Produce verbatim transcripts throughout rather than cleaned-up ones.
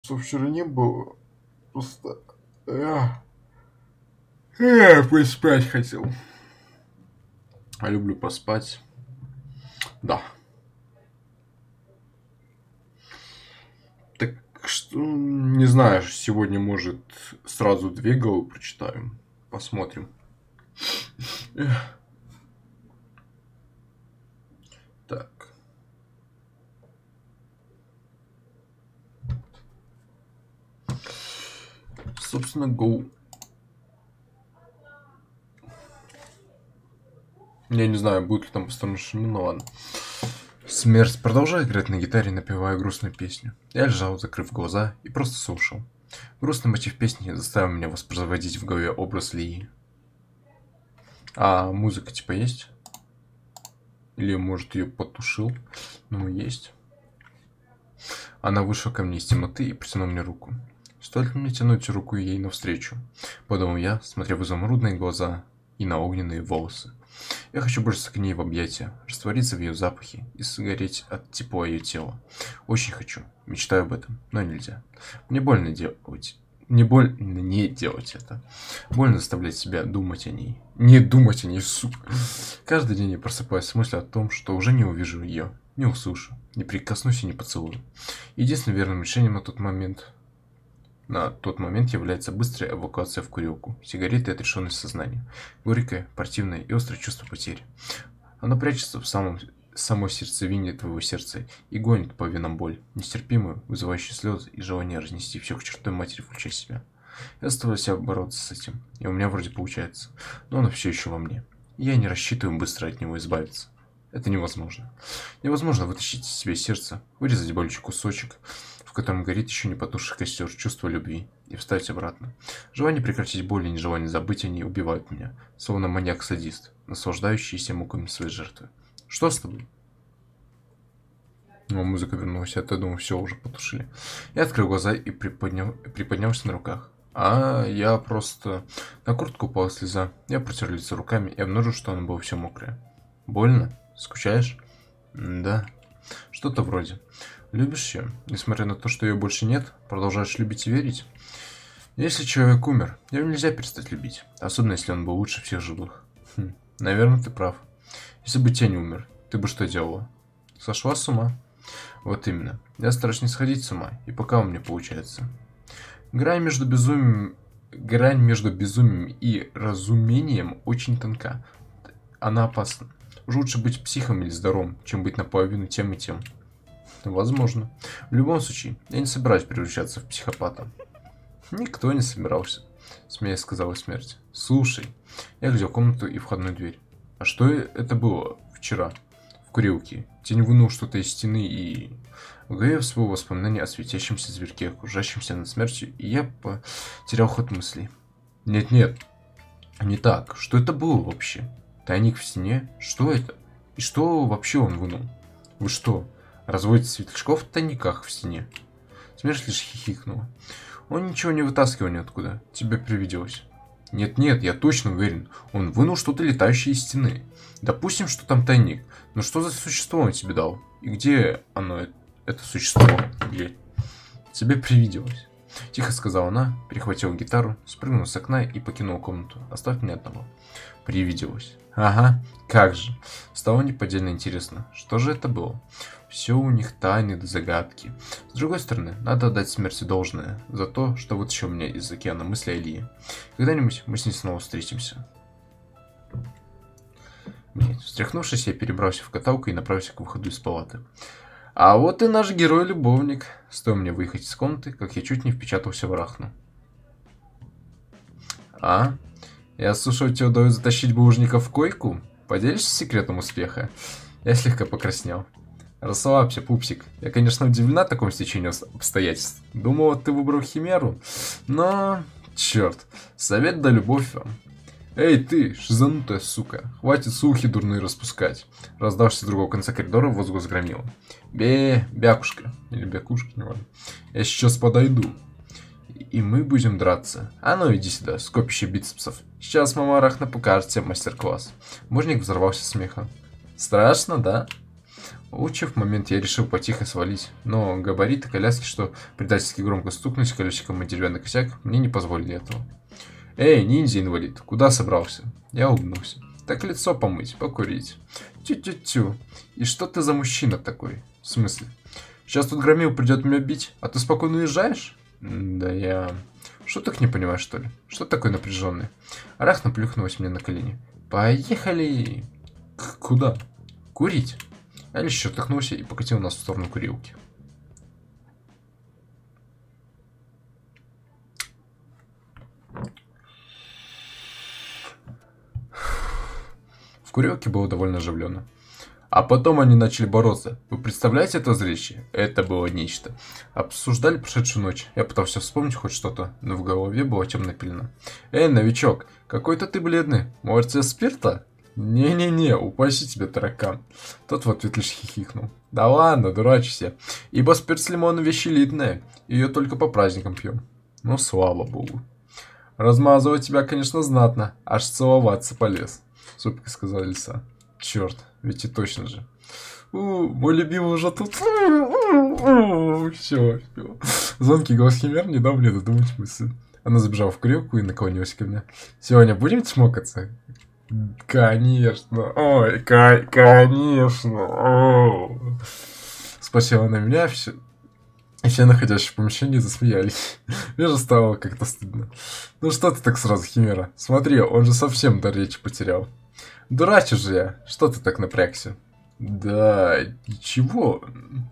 Что вчера не было. Просто... Я, я поспать хотел. Я люблю поспать. Да. Так что, не знаю, сегодня, может, сразу две главы прочитаем. Посмотрим. Эх. Так. Собственно, go. Я не знаю, будет ли там по-старому, но ладно. Смерть продолжая играть на гитаре, напевая грустную песню. Я лежал, закрыв глаза, и просто слушал. Грустный мотив песни заставил меня воспроизводить в голове образ Лии. А музыка типа есть? Или, может, ее потушил? Ну, есть. Она вышла ко мне из темноты и протянула мне руку. Стоит ли мне тянуть руку ей навстречу? Подумал я, смотря в изумрудные глаза и на огненные волосы. Я хочу броситься к ней в объятия, раствориться в ее запахе и сгореть от тепла ее тела. Очень хочу, мечтаю об этом, но нельзя. Мне больно делать. Мне больно не делать это. Больно заставлять себя думать о ней. Не думать о ней, сука. Каждый день я просыпаюсь с мыслью о том, что уже не увижу ее, не услышу, не прикоснусь и не поцелую. Единственным верным решением на тот момент... На тот момент является быстрая эвакуация в курилку. Сигареты и отрешенность сознания. Горькое, противное и острое чувство потери. Оно прячется в самом, самой сердцевине твоего сердца и гонит по венам боль, нестерпимую, вызывающую слезы и желание разнести все к чертовой матери, включая себя. Я заставляю себя бороться с этим, и у меня вроде получается, но оно все еще во мне. И я не рассчитываю быстро от него избавиться. Это невозможно. Невозможно вытащить из себя сердце, вырезать болючий кусочек, в котором горит еще не потухший костер чувства любви, и вставить обратно. Желание прекратить боль и нежелание забыть о ней убивают меня, словно маньяк-садист, наслаждающийся муками своей жертвы. Что с тобой? О, музыка вернулась, я-то думал, все уже потушили. Я открыл глаза и приподнял, приподнялся на руках. А, я просто... На куртку упала слеза. Я протер лицо руками и обнаружил, что оно было все мокрое. Больно? Скучаешь? Да. Что-то вроде. Любишь ее? Несмотря на то, что ее больше нет, продолжаешь любить и верить? Если человек умер, его нельзя перестать любить. Особенно, если он был лучше всех живых. Хм, наверное, ты прав. Если бы Тень умер, ты бы что делала? Сошла с ума? Вот именно. Я стараюсь не сходить с ума, и пока у меня получается. Грань между безумием... Грань между безумием и разумением очень тонка. Она опасна. Уж лучше быть психом или здоровым, чем быть наполовину тем и тем. Возможно. В любом случае, я не собираюсь превращаться в психопата. Никто не собирался, смеясь сказала смерть. Слушай, я глядел комнату и входную дверь. А что это было вчера? В курилке. Тень вынул что-то из стены и... В голове всплыло воспоминание о светящемся зверьке, окружающемся над смертью, и я потерял ход мыслей. Нет-нет, не так. Что это было вообще? Тайник в стене? Что это? И что вообще он вынул? Вы что, разводите светлячков в тайниках в стене? Смерть лишь хихикнула. Он ничего не вытаскивал ниоткуда. Тебе привиделось. Нет-нет, я точно уверен. Он вынул что-то летающее из стены. Допустим, что там тайник. Но что за существо он тебе дал? И где оно, это существо? Где? Тебе привиделось. Тихо сказала она, перехватила гитару, спрыгнула с окна и покинула комнату, оставив меня одного. Привиделось. Ага, как же. Стало неподдельно интересно, что же это было. Все у них тайны да загадки. С другой стороны, надо отдать смерти должное за то, что вытащил меня из океана мысли о Лии. Когда-нибудь мы с ней снова встретимся. Блин, встряхнувшись, я перебрался в каталку и направился к выходу из палаты. А вот и наш герой-любовник. Стоило мне выехать из комнаты, как я чуть не впечатался в арахну. А? Я слышал, тебе удалось затащить булыжника в койку? Поделишься секретом успеха? Я слегка покраснел. Расслабься, пупсик. Я, конечно, удивлена такому стечению обстоятельств. Думала, ты выбрал химеру. Но... Черт. Совет да любовь вам. Эй, ты, шизанутая сука. Хватит слухи дурные распускать. Раздавшись с другого конца коридора, возглас громила. Бе, бякушка. Или бякушка, не важно. Я сейчас подойду. И мы будем драться. А ну иди сюда, скопище бицепсов. Сейчас мама Арахна покажет тебе мастер-класс. Божник взорвался смехом. Страшно, да? Улучив момент, я решил потихо свалить, но габариты коляски, что предательски громко стукнулись колесиком о деревянный косяк, мне не позволили этого. «Эй, ниндзя-инвалид, куда собрался?» Я улыбнулся. «Так лицо помыть, покурить». «Тю-тю-тю. И что ты за мужчина такой?» «В смысле? Сейчас тут громил придет меня бить, а ты спокойно уезжаешь?» «Да я...» «Шуток не понимаешь, что ли? Что такое напряженный?» Арахна плюхнулась мне на колени. «Поехали!» К «Куда?» «Курить». Я лишь чертыхнулся и покатил нас в сторону курилки. В курилке было довольно оживленно. А потом они начали бороться. Вы представляете это зрелище? Это было нечто. Обсуждали прошедшую ночь. Я пытался вспомнить хоть что-то, но в голове была темная пелена. Эй, новичок, какой-то ты бледный. Может, тебе спирта? Не-не-не, упаси тебя, таракан. Тот в ответ лишь хихикнул. Да ладно, дурачься. Ибо спирт с лимоном вещь элитная. Ее только по праздникам пьем. Ну, слава богу. Размазывать тебя, конечно, знатно. Аж целоваться полез. С улыбкой сказала лиса. Черт, ведь и точно же. У, мой любимый уже тут. Все, все. Звонкий голос химер не дал мне додумать мысль. Она забежала в курилку и наклонилась ко мне. Сегодня будем чмокаться? Конечно. Ой, конечно. О. Спросила она меня, все, и все находящие в помещении засмеялись. Мне же стало как-то стыдно. Ну что ты так сразу, химера? Смотри, он же совсем дар речи потерял. Дурачу же я. Что ты так напрягся? Да, ничего.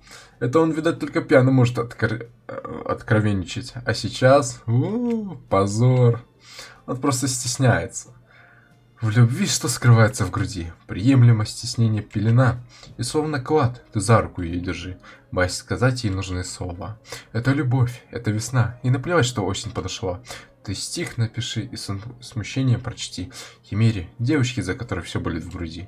Это он, видать, только пьяный может откр... откровенничать. А сейчас... У-у-у, позор. Он просто стесняется. В любви что скрывается в груди? Приемлемость, стеснение, пелена. И словно клад, ты за руку ее держи. Боясь сказать ей нужные слова. Это любовь, это весна. И наплевать, что осень подошла. Ты стих напиши и смущение прочти. Химере, девочке, за которой все болит в груди.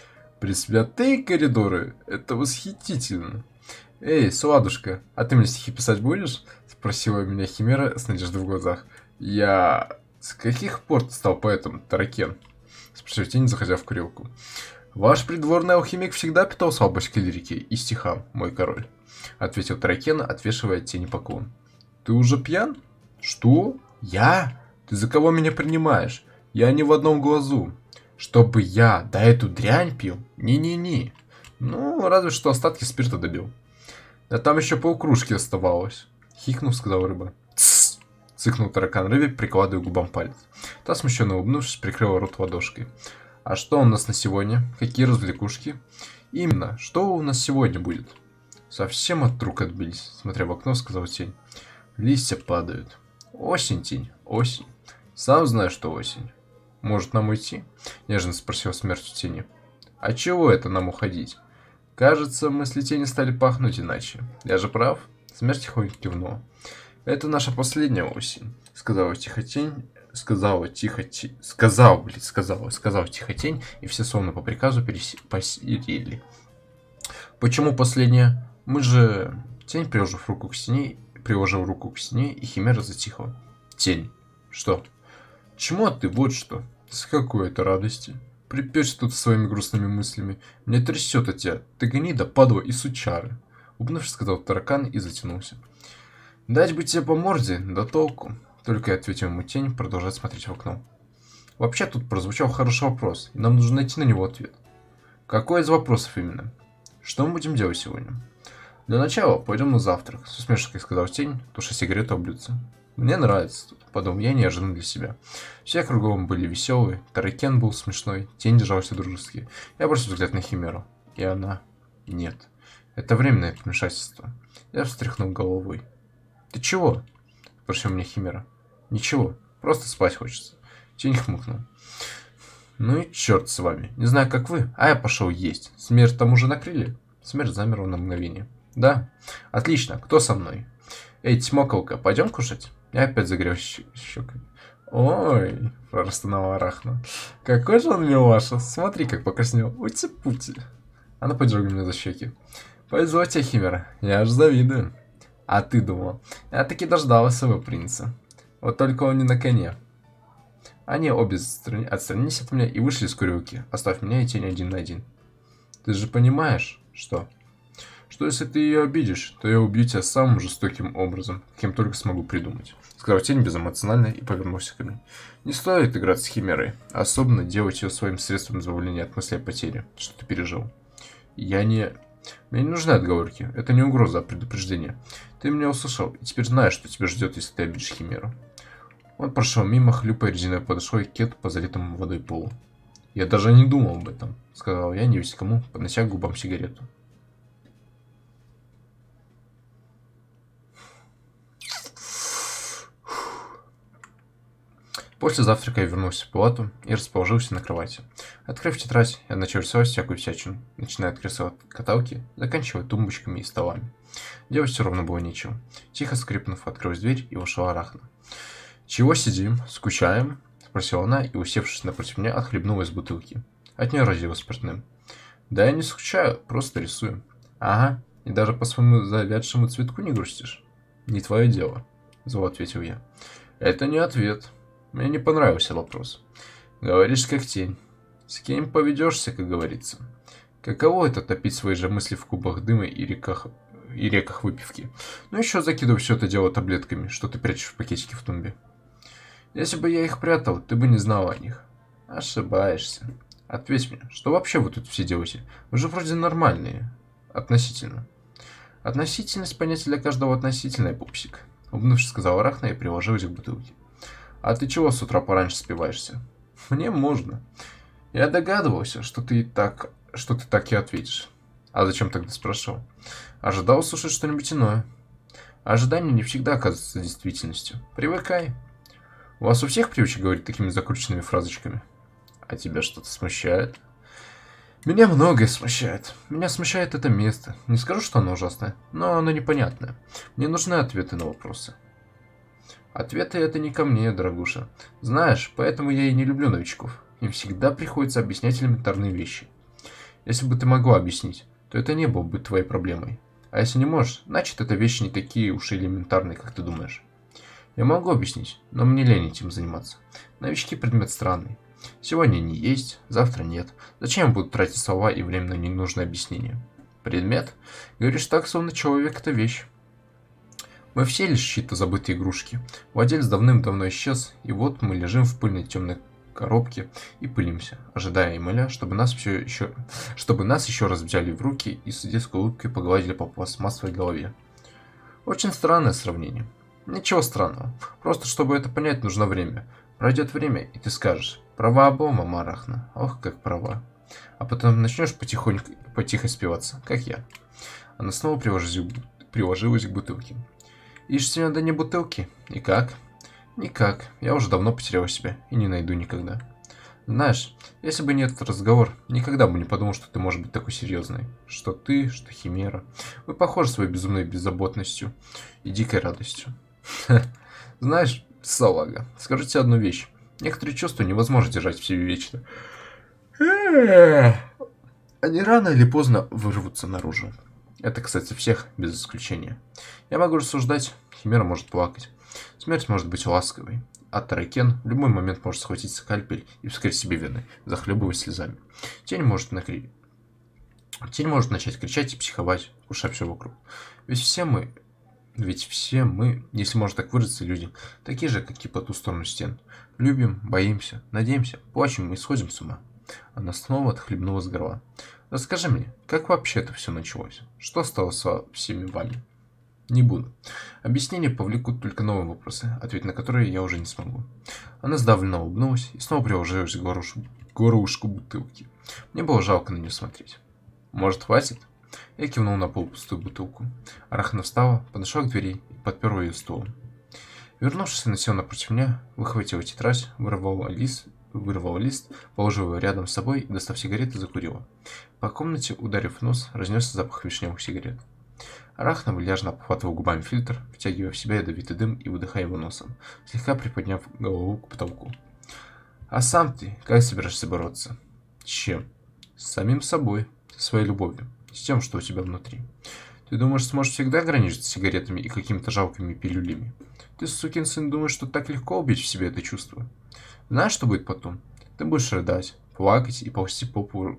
Пресвятые коридоры, это восхитительно. Эй, сладушка, а ты мне стихи писать будешь? Спросила меня химера с надеждой в глазах. Я... С каких пор ты стал поэтом, Таракен? Спросил тень, заходя в курилку. Ваш придворный алхимик всегда питал слабость к лирике и стихам, мой король. Ответил Таракен, отвешивая тени поклон. Ты уже пьян? Что? Я? Ты за кого меня принимаешь? Я не в одном глазу. Чтобы я, да эту дрянь пил? Не-не-не. Ну, разве что остатки спирта добил. Да там еще полкружки оставалось. Хикнув, сказал рыба. Тссс! Цыкнул таракан рыбе, прикладывая губам палец. Та, смущенно улыбнувшись, прикрыла рот ладошкой. А что у нас на сегодня? Какие развлекушки? Именно, что у нас сегодня будет? Совсем от рук отбились, смотря в окно, сказал тень. Листья падают. Осень, тень, осень. Сам знаешь, что осень. Может, нам уйти? Нежно спросил смерть у тени. А чего это нам уходить? Кажется, мысли тени стали пахнуть иначе. Я же прав? Смерть тихонько кивнула. Это наша последняя осень, сказала тихо тень, сказала тихо тень, сказал, блин, сказала, сказал тихо тень, и все словно по приказу посерели. Почему последняя? Мы же... Тень, приложив руку к стене, приложил руку к стене, и химера затихла. Тень. Что? Чему ты? Вот что. С какой это радости? Припёрся тут своими грустными мыслями. Мне трясет от тебя. Ты гнида, падла и сучары. Улыбнувшись, сказал таракан и затянулся. Дать бы тебе по морде, да толку. Только и ответил ему тень, продолжать смотреть в окно. Вообще тут прозвучал хороший вопрос, и нам нужно найти на него ответ. Какой из вопросов именно? Что мы будем делать сегодня? Для начала пойдем на завтрак, с усмешкой сказал тень, туша сигарету об блюдце. Мне нравится тут, подумал я неожиданно для себя. Все кругом были веселые, Таракен был смешной, тень держался дружески. Я бросил взгляд на химеру. И она... Нет. Это временное вмешательство. Я встряхнул головой. Ты чего? Спросил меня химера. Ничего, просто спать хочется. Тень хмыкнул. Ну и черт с вами. Не знаю, как вы, а я пошел есть. Смерть там уже накрыли? Смерть замерла на мгновение. Да. Отлично. Кто со мной? Эй, тьмоколка, пойдем кушать? Я опять загрел щекой. Ой, простонала Арахна. Какой же он милаша. Смотри, как покраснел. Ути-пути. Она подергала меня за щеки. Повезло тебе, химера. Я аж завидую. А ты думал? Я таки дождалась своего принца. Вот только он не на коне. Они обе отстранились от меня и вышли из курилки, оставив меня и тень один на один. Ты же понимаешь, что... что если ты ее обидишь, то я убью тебя самым жестоким образом, каким только смогу придумать. Сказал тень безэмоционально и повернулся ко мне. Не стоит играть с химерой, особенно делать ее своим средством избавления от мысли о потере, что ты пережил. Я не... Мне не нужны отговорки, это не угроза, а предупреждение. Ты меня услышал, и теперь знаешь, что тебя ждет, если ты обидишь химеру. Он прошел мимо, хлюпая резиновой подошвой кет по залитому водой полу. Я даже не думал об этом, сказал я, не весь кому, поднося к губам сигарету. После завтрака я вернулся в палату и расположился на кровати. Открыв тетрадь, я начал рисовать всякую всячину, начиная от кресла каталки, заканчивая тумбочками и столами. Делать все равно было нечего. Тихо скрипнув, открылась дверь и вошла Арахна. «Чего сидим? Скучаем?» — спросила она и, усевшись напротив меня, отхлебнула из бутылки. От нее разило спиртным. «Да я не скучаю, просто рисую». «Ага, и даже по своему завядшему цветку не грустишь?» «Не твое дело», — зло ответил я. «Это не ответ. Мне не понравился вопрос. Говоришь как тень. С кем поведешься, как говорится. Каково это топить свои же мысли в кубах дыма и реках, и реках выпивки? Ну еще закидывай все это дело таблетками, что ты прячешь в пакетике в тумбе. Если бы я их прятал, ты бы не знал о них. Ошибаешься. Ответь мне, что вообще вы тут все делаете? Вы же вроде нормальные. Относительно. Относительность понятие для каждого относительное, пупсик. Улыбнувшись, сказала Арахна и приложилась к бутылке. А ты чего с утра пораньше спиваешься? Мне можно. Я догадывался, что ты так, что ты так и ответишь. А зачем тогда спрашивал? Ожидал услышать что-нибудь иное. Ожидание не всегда оказывается действительностью. Привыкай. У вас у всех привычка говорить такими закрученными фразочками? А тебя что-то смущает? Меня многое смущает. Меня смущает это место. Не скажу, что оно ужасное, но оно непонятное. Мне нужны ответы на вопросы. Ответы это не ко мне, дорогуша. Знаешь, поэтому я и не люблю новичков. Им всегда приходится объяснять элементарные вещи. Если бы ты могла объяснить, то это не было бы твоей проблемой. А если не можешь, значит это вещи не такие уж элементарные, как ты думаешь. Я могу объяснить, но мне лень этим заниматься. Новички предмет странный. Сегодня они есть, завтра нет. Зачем я буду тратить слова и время на ненужное объяснение? Предмет? Говоришь так, словно человек это вещь. Мы все лишь чьи-то забытые игрушки. Владелец давным-давно исчез, и вот мы лежим в пыльной темной коробке и пылимся, ожидая и моля, чтобы нас все еще, чтобы нас еще раз взяли в руки и с детской улыбкой погладили по пластмассовой голове. Очень странное сравнение. Ничего странного. Просто чтобы это понять, нужно время. Пройдет время, и ты скажешь: права обома, Марахна. Ох, как права. А потом начнешь потихоньку, потихо спиваться, как я. Она снова приложилась, приложилась к бутылке. Ищешь надо не бутылки? И как? Никак. Я уже давно потерял себя и не найду никогда. Знаешь, если бы не этот разговор, никогда бы не подумал, что ты можешь быть такой серьезной. Что ты, что Химера. Вы похожи своей безумной беззаботностью и дикой радостью. Знаешь, салага, скажу тебе одну вещь. Некоторые чувства невозможно держать в себе вечно. Они рано или поздно вырвутся наружу. Это, кстати, всех, без исключения. Я могу рассуждать, Химера может плакать. Смерть может быть ласковой. А Таракен в любой момент может схватить скальпель и вскрыть себе вены, захлебываясь слезами. Тень может, накри... Тень может начать кричать и психовать, кушать все вокруг. Ведь все мы... Ведь все мы, если можно так выразиться, люди, такие же, как и по ту сторону стен. Любим, боимся, надеемся, плачем и сходим с ума. Она снова отхлебнула с горла. Расскажи мне, как вообще это все началось? Что стало со всеми вами? Не буду. Объяснения повлекут только новые вопросы, ответить на которые я уже не смогу. Она сдавленно улыбнулась и снова приложилась к горлышку, горлышку бутылки. Мне было жалко на нее смотреть. Может, хватит? Я кивнул на полупустую бутылку. Арахна встала, подошла к двери и подперла ее стулом. Вернувшись, она села напротив меня, выхватила тетрадь, вырвала лист, вырвала лист, положила его рядом с собой и, достав сигареты, закурила. По комнате, ударив нос, разнесся запах вишневых сигарет. Арахна вальяжно обхватывал губами фильтр, втягивая в себя ядовитый дым и выдыхая его носом, слегка приподняв голову к потолку. «А сам ты как собираешься бороться?» «С чем?» «С самим собой, со своей любовью, с тем, что у тебя внутри. Ты думаешь, сможешь всегда ограничиться сигаретами и какими-то жалкими пилюлями? Ты, сукин сын, думаешь, что так легко убить в себе это чувство? Знаешь, что будет потом? Ты будешь рыдать, плакать и ползти по полу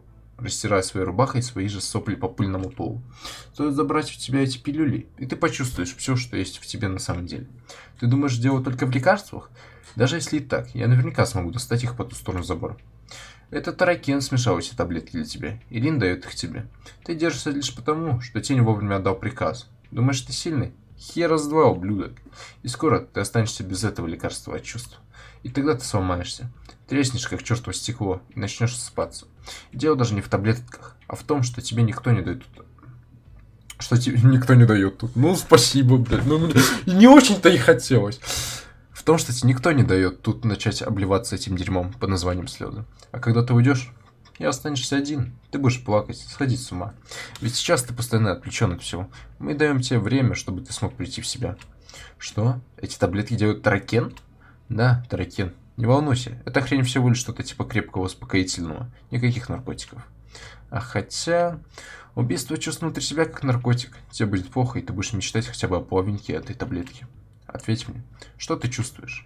растирая своей рубахой свои же сопли по пыльному полу. Стоит забрать у тебя эти пилюли, и ты почувствуешь все, что есть в тебе на самом деле. Ты думаешь, дело только в лекарствах? Даже если и так, я наверняка смогу достать их по ту сторону забора. Это Таракен смешал эти таблетки для тебя, и Рин дает их тебе. Ты держишься лишь потому, что Тень вовремя отдал приказ. Думаешь, ты сильный? Хера с два, ублюдок. И скоро ты останешься без этого лекарства от чувств. И тогда ты сломаешься. Треснешь, как чертово стекло, и начнешь ссыпаться. И дело даже не в таблетках, а в том, что тебе никто не дает тут. Что тебе никто не дает тут. Ну, спасибо, блядь. Ну, мне не очень-то и хотелось. В том, что тебе никто не дает тут начать обливаться этим дерьмом под названием слезы. А когда ты уйдешь, и останешься один, ты будешь плакать, сходить с ума. Ведь сейчас ты постоянно отвлечен от всего. Мы даем тебе время, чтобы ты смог прийти в себя. Что? Эти таблетки делают Таракен? Да, Таракен. Не волнуйся, это хрень всего лишь что-то типа крепкого успокоительного. Никаких наркотиков. А хотя... Убийство чувств внутри себя как наркотик. Тебе будет плохо, и ты будешь мечтать хотя бы о половинке этой таблетки. Ответь мне, что ты чувствуешь?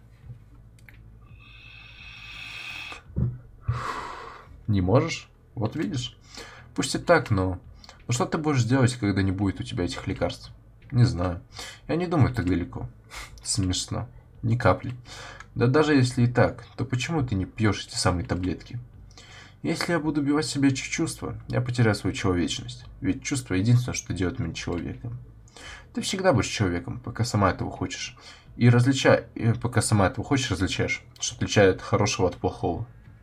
Не можешь? Вот видишь? Пусть и так, но... Но что ты будешь делать, когда не будет у тебя этих лекарств? Не знаю. Я не думаю так далеко. Смешно. Ни капли. Да даже если и так, то почему ты не пьешь эти самые таблетки? Если я буду убивать себе эти чувства, я потеряю свою человечность. Ведь чувство единственное, что делает меня человеком. Ты всегда будешь человеком, пока сама этого хочешь. И различай, и пока сама этого хочешь, различаешь, что отличает хорошего от плохого.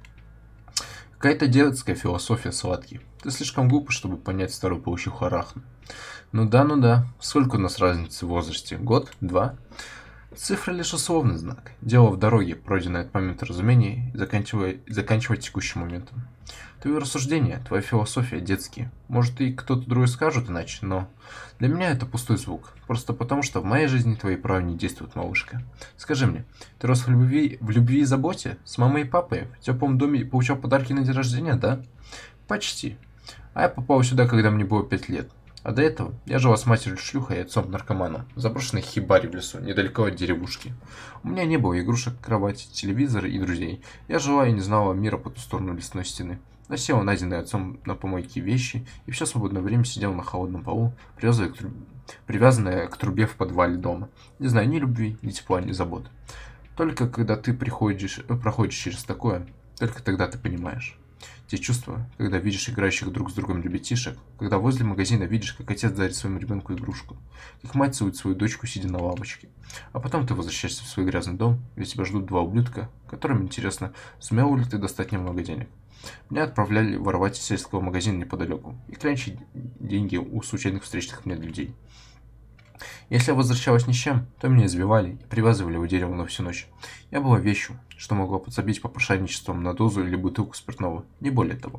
Какая-то детская философия, сладкий. Ты слишком глупый, чтобы понять старую паучуху Арахну. Ну да, ну да. Сколько у нас разницы в возрасте? Год? Два? Цифра лишь условный знак. Дело в дороге, пройденной от момента разумения, и заканчивая, заканчивая текущим моментом. Твои рассуждения, твоя философия детские. Может, и кто-то другой скажет иначе, но для меня это пустой звук. Просто потому, что в моей жизни твои права не действуют, малышка. Скажи мне, ты рос в любви, в любви и заботе? С мамой и папой? В теплом доме и получал подарки на день рождения, да? Почти. А я попал сюда, когда мне было пять лет. А до этого я жила с матерью-шлюхой и отцом-наркоманом в заброшенной хибаре в лесу, недалеко от деревушки. У меня не было игрушек, кровати, телевизора и друзей. Я жила и не знала мира по ту сторону лесной стены. Носила найденные отцом на помойке вещи и все свободное время сидела на холодном полу, привязанная к, труб... привязанная к трубе в подвале дома. Не знаю ни любви, ни тепла, ни заботы. Только когда ты приходишь, проходишь через такое, только тогда ты понимаешь. Те чувства, когда видишь играющих друг с другом ребятишек, когда возле магазина видишь, как отец дарит своему ребенку игрушку, как мать целует свою дочку, сидя на лавочке. А потом ты возвращаешься в свой грязный дом, где тебя ждут два ублюдка, которым интересно, сумел ли ты достать немного денег. Меня отправляли воровать из сельского магазина неподалеку и клянчить деньги у случайных встречных мне людей. Если я возвращалась ни с чем, то меня избивали и привязывали у дерева на всю ночь. Я была вещью, что могла подсобить попрошайничеством на дозу или бутылку спиртного, не более того.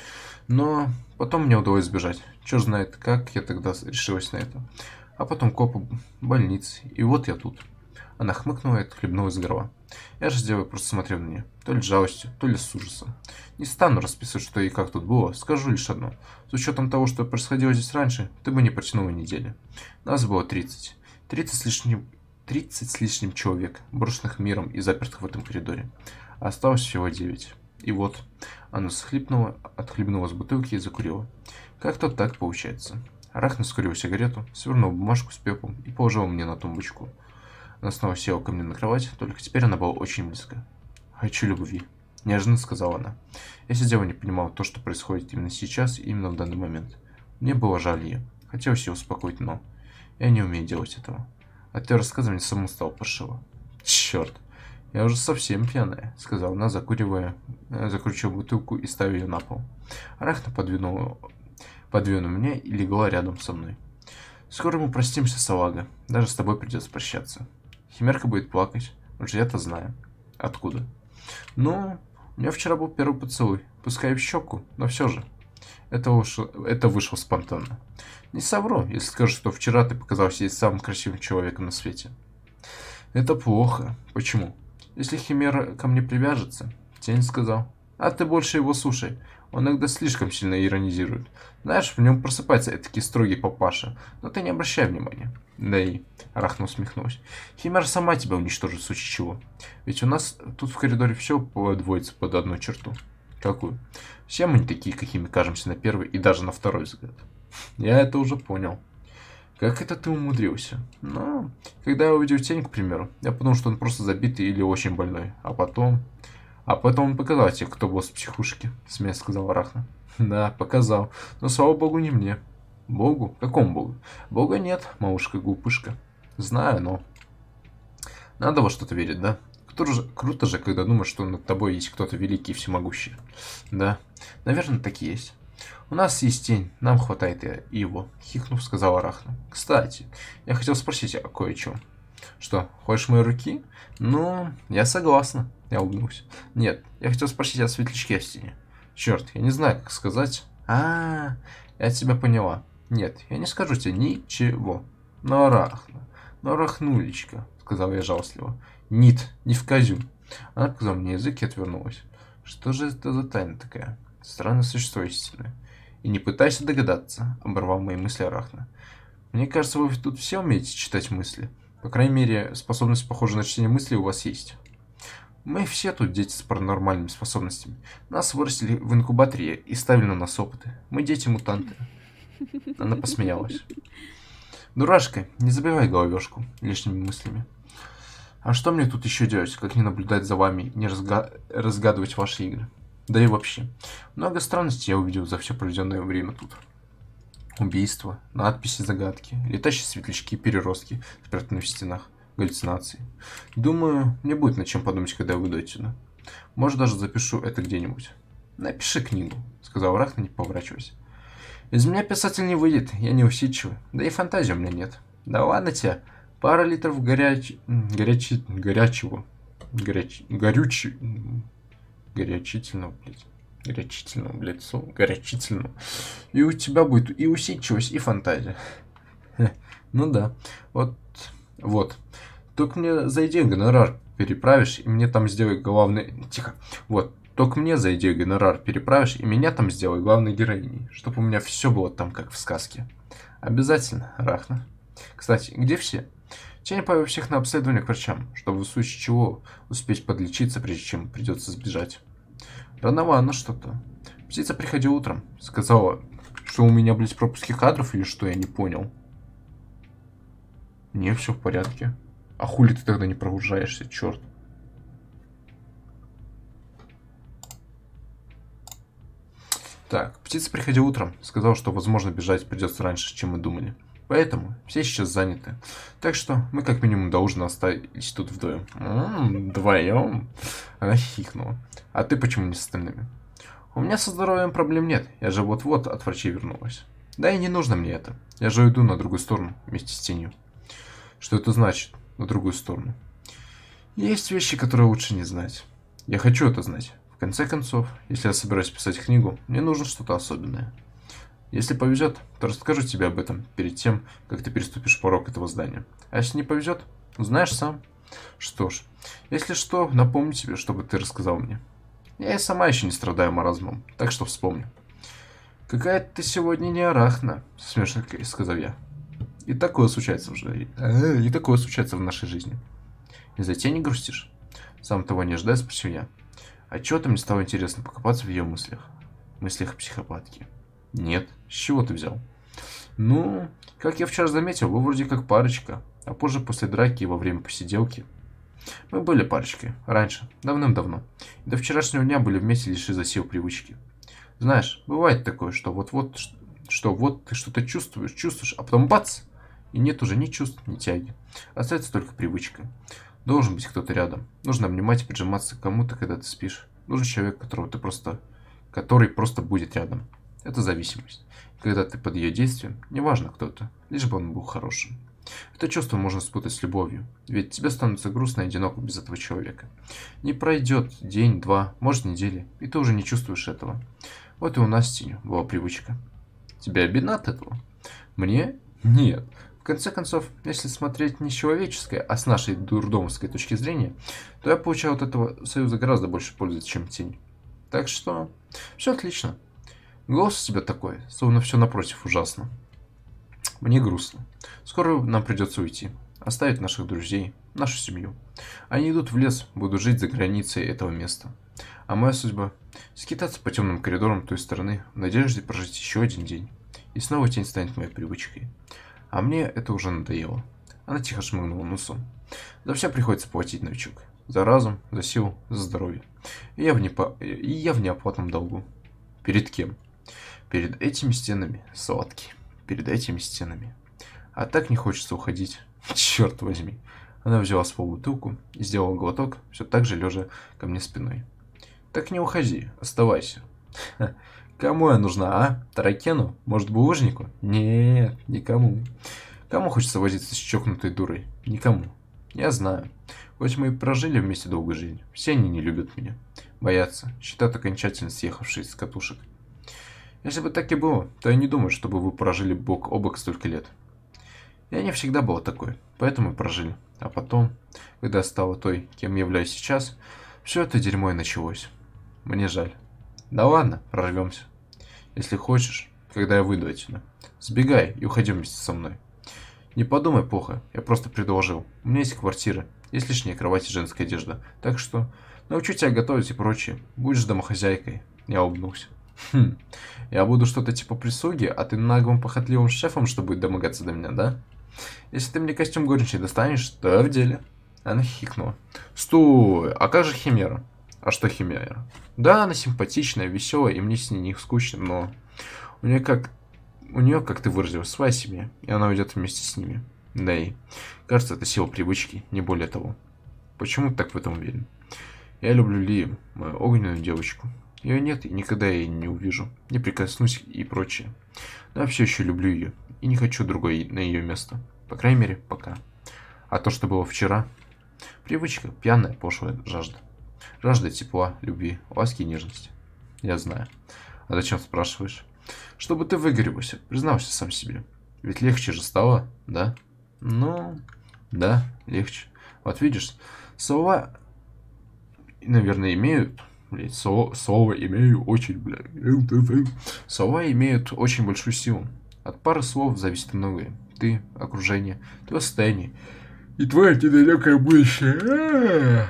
Но потом мне удалось сбежать. Черт знает, как я тогда решилась на это. А потом копы, больницы, и вот я тут. Она хмыкнула и отхлебнула из горла. Я же сделаю, просто смотрел на нее. То ли с жалостью, то ли с ужасом. Не стану расписывать, что и как тут было, скажу лишь одно. С учетом того, что происходило здесь раньше, ты бы не протянула недели. Нас было тридцать. Тридцать с лишним... Тридцать с лишним человек, брошенных миром и запертых в этом коридоре. А осталось всего девять. И вот, она схлипнула, отхлебнула с бутылки и закурила. Как-то так получается. Арахна скурила сигарету, свернула бумажку с пеплом и положила мне на тумбочку. Она снова села ко мне на кровать, только теперь она была очень близко. «Хочу любви», – неожиданно сказала она. Я сидел и не понимал то, что происходит именно сейчас и именно в данный момент. Мне было жаль ее. Хотелось ее успокоить, но я не умею делать этого. От ее рассказа мне самому стало паршиво. «Черт, я уже совсем пьяная», – сказала она, закуривая, закручивая бутылку и ставя ее на пол. Арахна подвинула, подвинула меня и легла рядом со мной. «Скоро мы простимся, салага. Даже с тобой придется прощаться. Химерка будет плакать. Уже я-то знаю. Откуда?» «Ну, у меня вчера был первый поцелуй. Пускай в щеку, но все же. Это, уж, это вышло спонтанно. Не совру, если скажу, что вчера ты показался ей самым красивым человеком на свете». «Это плохо. Почему?» «Если Химера ко мне привяжется», — Тень сказал. «А ты больше его слушай. Он иногда слишком сильно иронизирует. Знаешь, в нем просыпается этакий строгий папаша. Но ты не обращай внимания». «Да и...» — Арахна усмехнулась. «Химера сама тебя уничтожит в случае чего. Ведь у нас тут в коридоре все подводится под одну черту». Какую? Все мы не такие, какими кажемся на первый и даже на второй взгляд. Я это уже понял. Как это ты умудрился? Ну, когда я увидел тень, к примеру, я подумал, что он просто забитый или очень больной. А потом... А потом он показал тебе, кто босс психушки, смеясь сказал Арахна. Да, показал. Но слава богу, не мне. Богу? Какому богу? Бога нет, малышка-глупышка. Знаю, но... Надо во что-то верить, да? Круто же, круто же, когда думаешь, что над тобой есть кто-то великий и всемогущий. Да, наверное, так и есть. У нас есть тень, нам хватает и его, хихнув, сказал Арахна. Кстати, я хотел спросить о кое-чем. Что, хочешь моей руки? Ну, я согласна, я улыбнулся. Нет, я хотел спросить о светлячке в стене. Черт, я не знаю, как сказать. А, -а, -а я тебя поняла. Нет, я не скажу тебе ничего. Но Арахна, но Арахнулечка, сказал я жалостливо. Нит, не в козю. Она показала мне язык и отвернулась. Что же это за тайна такая? Странное существо истинное. И не пытайся догадаться, оборвал мои мысли Арахна. Мне кажется, вы тут все умеете читать мысли. По крайней мере, способность, похожая на чтение мыслей, у вас есть. Мы все тут дети с паранормальными способностями. Нас вырастили в инкубаторе и ставили на нас опыты. Мы дети-мутанты. Она посмеялась. Дурашка, не забивай головешку лишними мыслями. А что мне тут еще делать, как не наблюдать за вами, не разга... разгадывать ваши игры? Да и вообще, много странностей я увидел за все проведенное время тут. Убийства, надписи, загадки, летающие светлячки, переростки, спрятанные в стенах, галлюцинации. Думаю, мне будет над чем подумать, когда я выйду отсюда. Может, даже запишу это где-нибудь. Напиши книгу, сказал Арахна, не поворачиваясь. Из меня писатель не выйдет, я не усидчивый, да и фантазии у меня нет. Да ладно тебе, пара литров горяч... горячи... горячего... горяч... горючий... горячительного, блядь. Горячительного, блядь, слово. Горячительного. И у тебя будет и усидчивость, и фантазия. Ну да. Вот. Вот. Только мне за идею гонорар переправишь, и мне там сделай главный... Тихо. Вот. Только мне за идею гонорар переправишь, и меня там сделай главной героиней. Чтобы у меня все было там, как в сказке. Обязательно, Арахна. Кстати, где все? Тень повел всех на обследование к врачам, чтобы в случае чего успеть подлечиться, прежде чем придется сбежать. Рановато что-то. Птица приходила утром. Сказала, что у меня, блядь, пропуски кадров или что, я не понял. Не, все в порядке. А хули ты тогда не прогружаешься, черт? Так, птица приходила утром. Сказала, что, возможно, бежать придется раньше, чем мы думали. Поэтому все сейчас заняты. Так что мы как минимум должны остались тут вдвоем. Ммм, вдвоем? Она хихикнула. А ты почему не с остальными? У меня со здоровьем проблем нет. Я же вот-вот от врачей вернулась. Да и не нужно мне это. Я же уйду на другую сторону вместе с тенью. Что это значит? На другую сторону. Есть вещи, которые лучше не знать. Я хочу это знать. В конце концов, если я собираюсь писать книгу, мне нужно что-то особенное. Если повезет, то расскажу тебе об этом перед тем, как ты переступишь порог этого здания. А если не повезет, узнаешь сам. Что ж, если что, напомню тебе, чтобы ты рассказал мне. Я и сама еще не страдаю маразмом, так что вспомни. Какая ты сегодня не Арахна, смешно сказал я. И такое случается в жизни. И такое случается в нашей жизни. Из-за тебя не грустишь? Сам того не ожидая, спросил я. А чего-то мне стало интересно покопаться в ее мыслях. Мыслях психопатки. Нет, с чего ты взял? Ну, как я вчера заметил, вы вроде как парочка, а позже после драки и во время посиделки. Мы были парочкой, раньше, давным-давно. И до вчерашнего дня были вместе лишь из-за сил привычки. Знаешь, бывает такое, что вот-вот, что вот ты что-то чувствуешь, чувствуешь, а потом бац! И нет уже ни чувств, ни тяги. Остается только привычка. Должен быть кто-то рядом. Нужно обнимать и прижиматься к кому-то, когда ты спишь. Нужен человек, которого ты просто... который просто будет рядом. Это зависимость. И когда ты под ее действием, неважно кто ты, лишь бы он был хорошим. Это чувство можно спутать с любовью, ведь тебе становится грустно и одиноко без этого человека. Не пройдет день, два, может неделя, и ты уже не чувствуешь этого. Вот и у нас с Тенью была привычка. Тебе обидно от этого? Мне? Нет. В конце концов, если смотреть не с человеческой, а с нашей дурдомовской точки зрения, то я получал от этого союза гораздо больше пользы, чем Тень. Так что, все отлично. Голос у тебя такой, словно все напротив ужасно. Мне грустно. Скоро нам придется уйти, оставить наших друзей, нашу семью. Они идут в лес, будут жить за границей этого места. А моя судьба — скитаться по темным коридорам той стороны, в надежде прожить еще один день. И снова тень станет моей привычкой. А мне это уже надоело. Она тихо шмыгнула носом. За все приходится платить, новичок. За разум, за силу, за здоровье. И я в, непо... и я в неоплатном долгу. Перед кем? Перед этими стенами, сладкий. Перед этими стенами. А так не хочется уходить. Черт возьми. Она взяла с пола бутылку и сделала глоток, все так же лежа ко мне спиной. Так не уходи, оставайся. Ха, кому я нужна, а? Таракену? Может, булыжнику? Нет, никому. Кому хочется возиться с чокнутой дурой? Никому. Я знаю. Хоть мы и прожили вместе долгую жизнь, все они не любят меня. Боятся, считают окончательно съехавшие с катушек. Если бы так и было, то я не думаю, чтобы вы прожили бок о бок столько лет. Я не всегда была такой, поэтому и прожили. А потом, когда я стала той, кем являюсь сейчас, все это дерьмо и началось. Мне жаль. Да ладно, прорвемся. Если хочешь, когда я выйду отсюда, сбегай и уходи вместе со мной. Не подумай плохо, я просто предложил. У меня есть квартира, есть лишняя кровать и женская одежда, так что научу тебя готовить и прочее. Будешь домохозяйкой. Я улыбнулся. Хм, я буду что-то типа прислуги, а ты наглым похотливым шефом, что будет домогаться до меня, да? Если ты мне костюм горничной достанешь, то я в деле. Она хихикнула. Стой, а как же Химера? А что Химера? Да, она симпатичная, веселая, и мне с ней не скучно, но у нее как... У нее, как ты выразилась, своя семья, и она уйдет вместе с ними. Да и, кажется, это сила привычки, не более того. Почему ты так в этом уверен? Я люблю Лию, мою огненную девочку. Ее нет, и никогда я ее не увижу, не прикоснусь и прочее. Но я все еще люблю ее, и не хочу другой на ее место. По крайней мере, пока. А то, что было вчера... Привычка, пьяная, пошлая жажда. Жажда тепла, любви, ласки и нежности. Я знаю. А зачем спрашиваешь? Чтобы ты выгорелся, признался сам себе. Ведь легче же стало, да? Ну, да, легче. Вот видишь, слова, наверное, имеют... Блять, слова, слова имею очень, блядь. Слова имеют очень большую силу. От пары слов зависит многое. Ты, окружение, твое состояние. И твое недалекое будущее.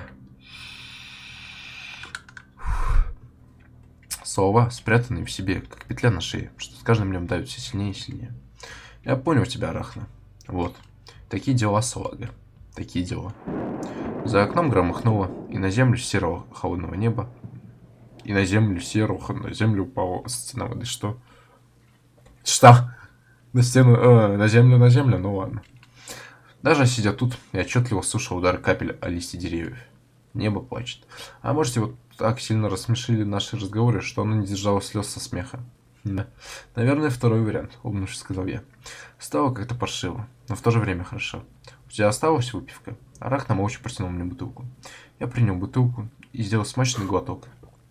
Слова, спрятанные в себе, как петля на шее, что с каждым днем давит все сильнее и сильнее. Я понял тебя, Арахна. Вот. Такие дела, салага. Такие дела. За окном громыхнуло, и на землю серого холодного неба, и на землю серого, на землю упала стена воды. Что? Что? На стену, э, на землю, на землю, ну ладно. Даже сидя тут, я отчетливо слышал удар капель о листья деревьев. Небо плачет. А можете, вот так сильно рассмешили наши разговоры, что оно не держало слез со смеха. Да. Наверное, второй вариант, улыбнувшись, сказал я. Стало как-то паршиво, но в то же время хорошо. У тебя осталась выпивка? Арахна молча протянул мне бутылку. Я принял бутылку и сделал смачный глоток.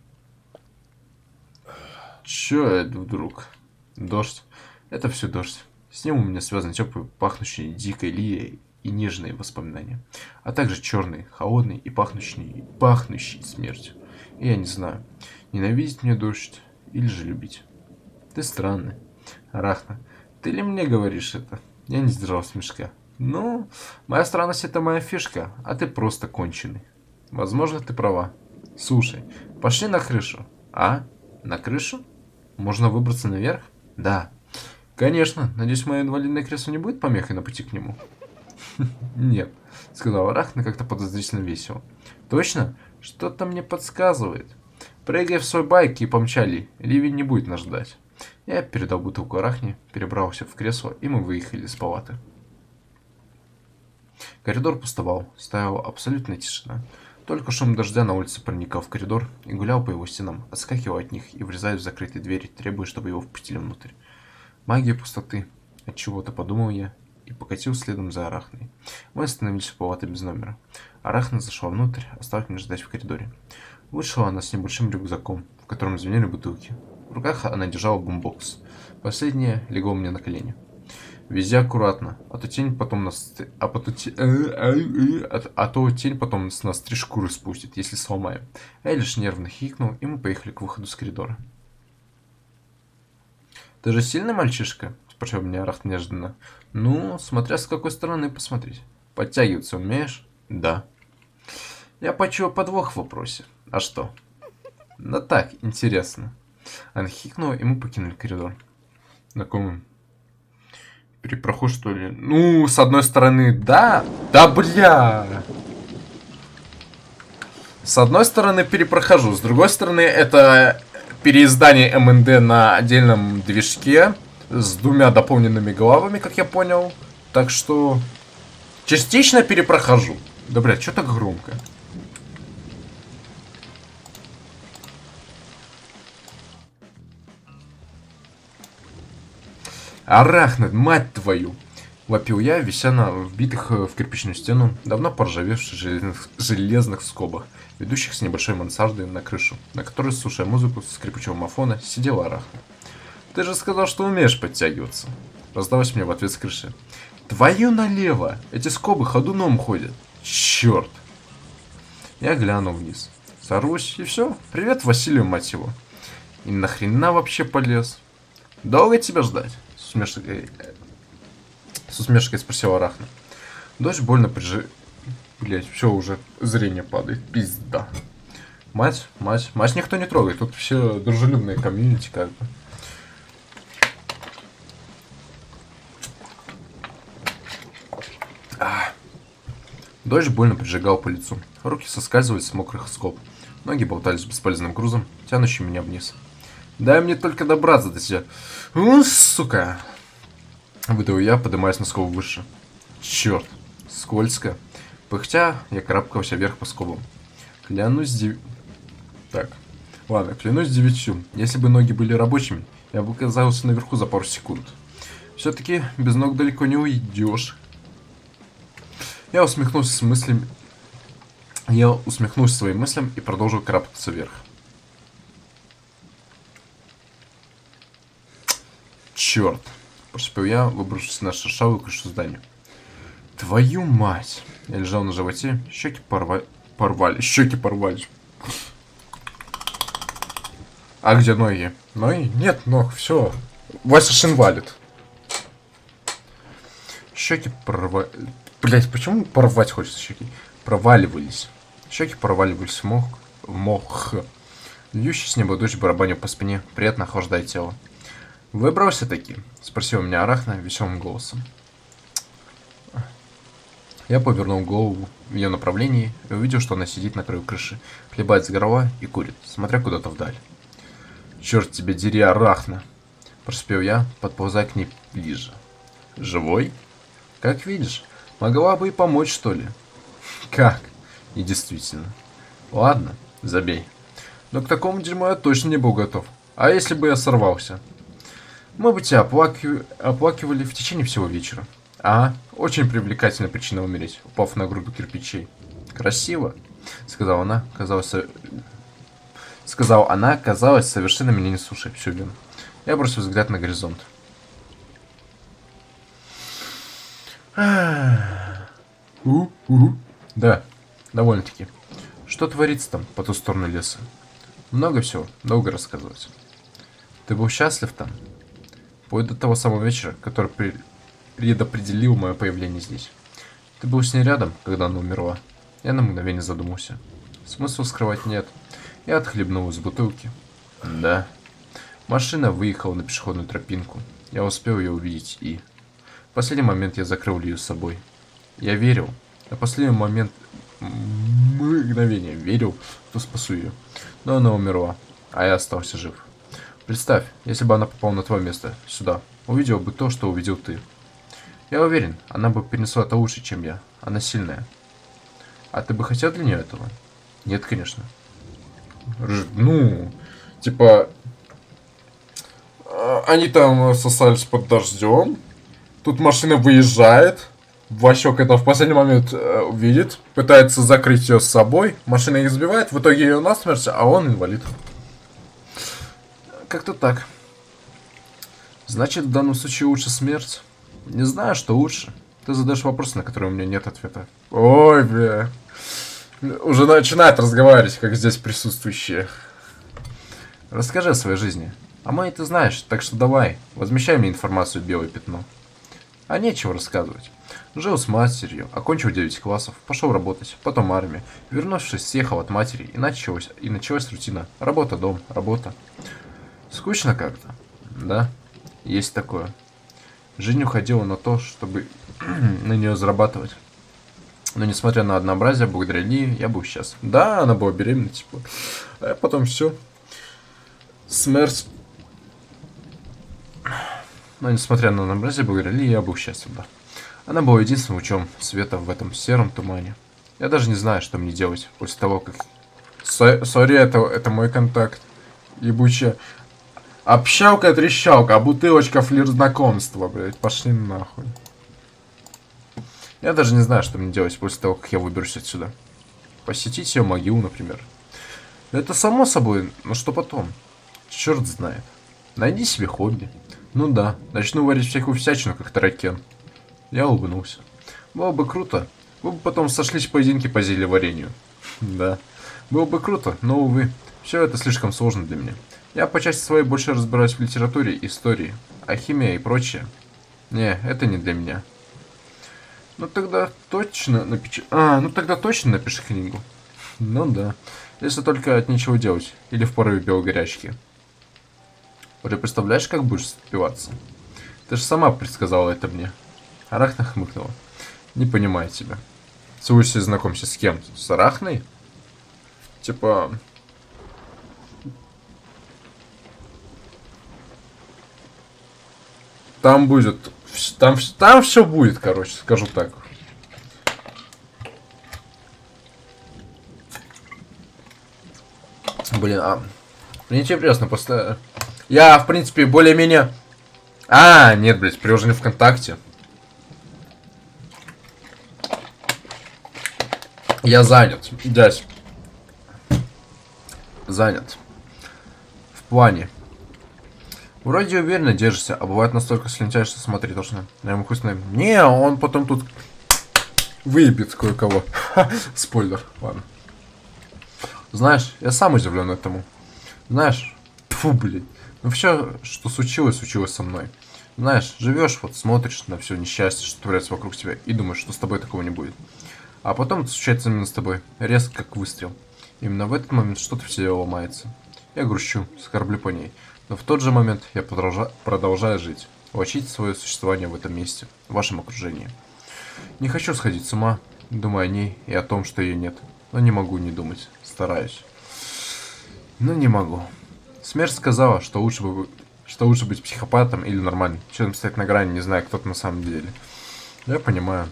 Чё это вдруг? Дождь. Это все дождь. С ним у меня связаны теплые, пахнущие дикой лией и нежные воспоминания. А также черный, холодный и пахнущий, пахнущий смертью. И я не знаю, ненавидеть мне дождь или же любить. Ты странный. Арахна, ты ли мне говоришь это? Я не сдержал смешка. Ну, моя странность — это моя фишка, а ты просто конченый. Возможно, ты права. Слушай, пошли на крышу. А? На крышу? Можно выбраться наверх? Да. Конечно. Надеюсь, мое инвалидное кресло не будет помехой на пути к нему? Нет, сказал Арахна как-то подозрительно весело. Точно? Что-то мне подсказывает. Прыгай в свой байк и помчали. Ливень не будет нас ждать. Я передал бутылку Арахне, перебрался в кресло, и мы выехали из палаты. Коридор пустовал, стояла абсолютная тишина. Только шум дождя на улице проникал в коридор и гулял по его стенам, отскакивал от них и врезаясь в закрытые двери, требуя, чтобы его впустили внутрь. Магия пустоты. Отчего-то подумал я и покатил следом за Арахной. Мы остановились в палате без номера. Арахна зашла внутрь, оставив меня ждать в коридоре. Вышла она с небольшим рюкзаком, в котором звенели бутылки. В руках она держала бумбокс. Последняя легла мне на колени. Вези аккуратно, а то тень потом нас... А, потом... а, а то тень потом с нас три шкуры спустит, если сломаем. Я лишь нервно хикнул, и мы поехали к выходу с коридора. Ты же сильный мальчишка? Спросил меня Арахт неожиданно. Ну, смотря с какой стороны посмотреть. Подтягиваться умеешь? Да. Я почуял подвох в вопросе. А что? Ну так, интересно. Она хихикнула, и мы покинули коридор. На ком? Перепроход, что ли? Ну, с одной стороны, да. Да, бля! С одной стороны, перепрохожу. С другой стороны, это переиздание эм эн дэ на отдельном движке. С двумя дополненными главами, как я понял. Так что... Частично перепрохожу. Да, блядь, что так громко? Арахнид, мать твою! Вопил я, вися на вбитых в кирпичную стену, давно поржавевших железных, железных скобах, ведущих с небольшой мансарды на крышу, на которой, слушая музыку с скрипучего мафона, сидела Арахнид. «Ты же сказал, что умеешь подтягиваться!» Раздалось мне в ответ с крыши. «Твою налево! Эти скобы ходуном ходят! Черт!» Я глянул вниз. Сорвусь, и все. Привет, Василию, мать его. И нахрена вообще полез? Долго тебя ждать? С усмешкой, с усмешкой спросила Арахна. Дождь больно прижи... Блять, все, уже зрение падает. Пизда. Мать, мать, мать никто не трогает. Тут все дружелюбные комьюнити, как бы. А. Дождь больно прижигал по лицу. Руки соскальзывали с мокрых скоб. Ноги болтались бесполезным грузом, тянущим меня вниз. Дай мне только добраться до тебя. У, сука. Выдал я, поднимаясь на скобу выше. Черт. Скользко. Пыхтя, я карабкался вверх по скобам. Клянусь дев... Так. Ладно, клянусь девятью. Если бы ноги были рабочими, я бы оказался наверху за пару секунд. Все-таки без ног далеко не уйдешь. Я усмехнулся с мыслями... Я усмехнулся своим мыслям и продолжил карабкаться вверх. Черт, прошипел я, выбравшись на шершавую крышу здания. Твою мать! Я лежал на животе, щеки порва... порвали, щеки порвали. А где ноги? Ноги? Нет ног, все. Вася шинвалит. Щеки порвали. Блять, почему порвать хочется щеки? Проваливались. Щеки проваливались в мох. В мох. Льющий с неба дождь барабанил по спине, приятно охлаждая тело. «Выбрался таки?» — спросила меня Арахна веселым голосом. Я повернул голову в ее направлении и увидел, что она сидит на краю крыши, хлебает с горла и курит, смотря куда-то вдаль. «Черт тебе дери, Арахна!» — прошипел я, подползая к ней ближе. «Живой? Как видишь, могла бы и помочь, что ли?» «Как?» И действительно. «Ладно, забей. Но к такому дерьму я точно не был готов. А если бы я сорвался?» Мы бы тебя оплакивали, оплакивали в течение всего вечера. А, очень привлекательная причина умереть, упав на груду кирпичей. Красиво, сказала она, казалось, сказала она, казалось, совершенно меня не слушая. Все верно. Я бросил взгляд на горизонт. У-у-у. Да, довольно-таки. Что творится там по ту сторону леса? Много всего, долго рассказывать. Ты был счастлив там? Вплоть до того самого вечера, который предопределил мое появление здесь. Ты был с ней рядом, когда она умерла. Я на мгновение задумался. Смысла скрывать нет. Я отхлебнул из бутылки. Да. Машина выехала на пешеходную тропинку. Я успел ее увидеть и... В последний момент я закрыл ее с собой. Я верил. На последний момент... Мгновение верил, что спасу ее. Но она умерла, а я остался жив. Представь, если бы она попала на твое место, сюда, увидела бы то, что увидел ты. Я уверен, она бы перенесла это лучше, чем я. Она сильная. А ты бы хотел для нее этого? Нет, конечно. Ж, ну, типа... Они там сосались под дождем. Тут машина выезжает. Васек это в последний момент э, увидит. Пытается закрыть ее с собой. Машина их сбивает. В итоге ее насмерть, а он инвалид. Как-то так. Значит, в данном случае лучше смерть. Не знаю, что лучше. Ты задаешь вопросы, на которые у меня нет ответа. Ой, бля. Уже начинает разговаривать, как здесь присутствующие. Расскажи о своей жизни. А моей ты знаешь, так что давай. Возмещай мне информацию, белое пятно. А нечего рассказывать. Жил с матерью, окончил девять классов, пошел работать, потом армия. Вернувшись, съехал от матери, и началась, и началась рутина. Работа, дом, работа. Скучно как-то, да? Есть такое. Жизнь уходила на то, чтобы на нее зарабатывать. Но несмотря на однообразие, благодаря Ли, я был счастлив. Да, она была беременна, типа. А потом все. Смерть. Но несмотря на однообразие, благодаря Ли, я был счастлив, да. Она была единственным лучом света в этом сером тумане. Я даже не знаю, что мне делать после того, как... Сори, это, это мой контакт. Ебучая. Общалка, трещалка, а бутылочка флир знакомства, блядь. Пошли нахуй. Я даже не знаю, что мне делать после того, как я выберусь отсюда. Посетить ее могилу, например. Это само собой, но что потом? Черт знает. Найди себе хобби. Ну да, начну варить всякую всячину, как таракен. Я улыбнулся. Было бы круто. Вы бы потом сошлись в поединке по зельеварению. Да. Было бы круто, но, увы, все это слишком сложно для меня. Я по части своей больше разбираюсь в литературе, истории, а химия и прочее. Не, это не для меня. Ну тогда точно напиши... А, ну тогда точно напиши книгу. Ну да. Если только от нечего делать. Или в порыве белой горячки. Уже представляешь, как будешь спиваться? Ты же сама предсказала это мне. Арахна хмыкнула. Не понимаю тебя. Целуйся и знакомься с кем? С Арахной? Типа... Там будет... Там, там все будет, короче, скажу так. Блин, а... Мне интересно, просто... Я, в принципе, более-менее... А, нет, блядь, приложение ВКонтакте. Я занят, дядь. Занят. В плане. Вроде уверенно держишься, а бывает настолько слюнтяй, что смотри тошно. Я ему хуй с ним. Не, он потом тут выебет кое-кого. Спойлер, ладно. Знаешь, я сам удивлен этому. Знаешь, фу, блин. Ну все, что случилось, случилось со мной. Знаешь, живешь, вот смотришь на все несчастье, что творится вокруг тебя, и думаешь, что с тобой такого не будет. А потом это случается именно с тобой, резко как выстрел. Именно в этот момент что-то в тебе ломается. Я грущу, скорблю по ней. Но в тот же момент я продолжаю, продолжаю жить. Влачить свое существование в этом месте, в вашем окружении. Не хочу сходить с ума, думая о ней и о том, что ее нет. Но не могу не думать. Стараюсь. Но не могу. Смерть сказала, что лучше, бы, что лучше быть психопатом или нормальным, чем стоять на грани, не зная, кто ты на самом деле. Я понимаю.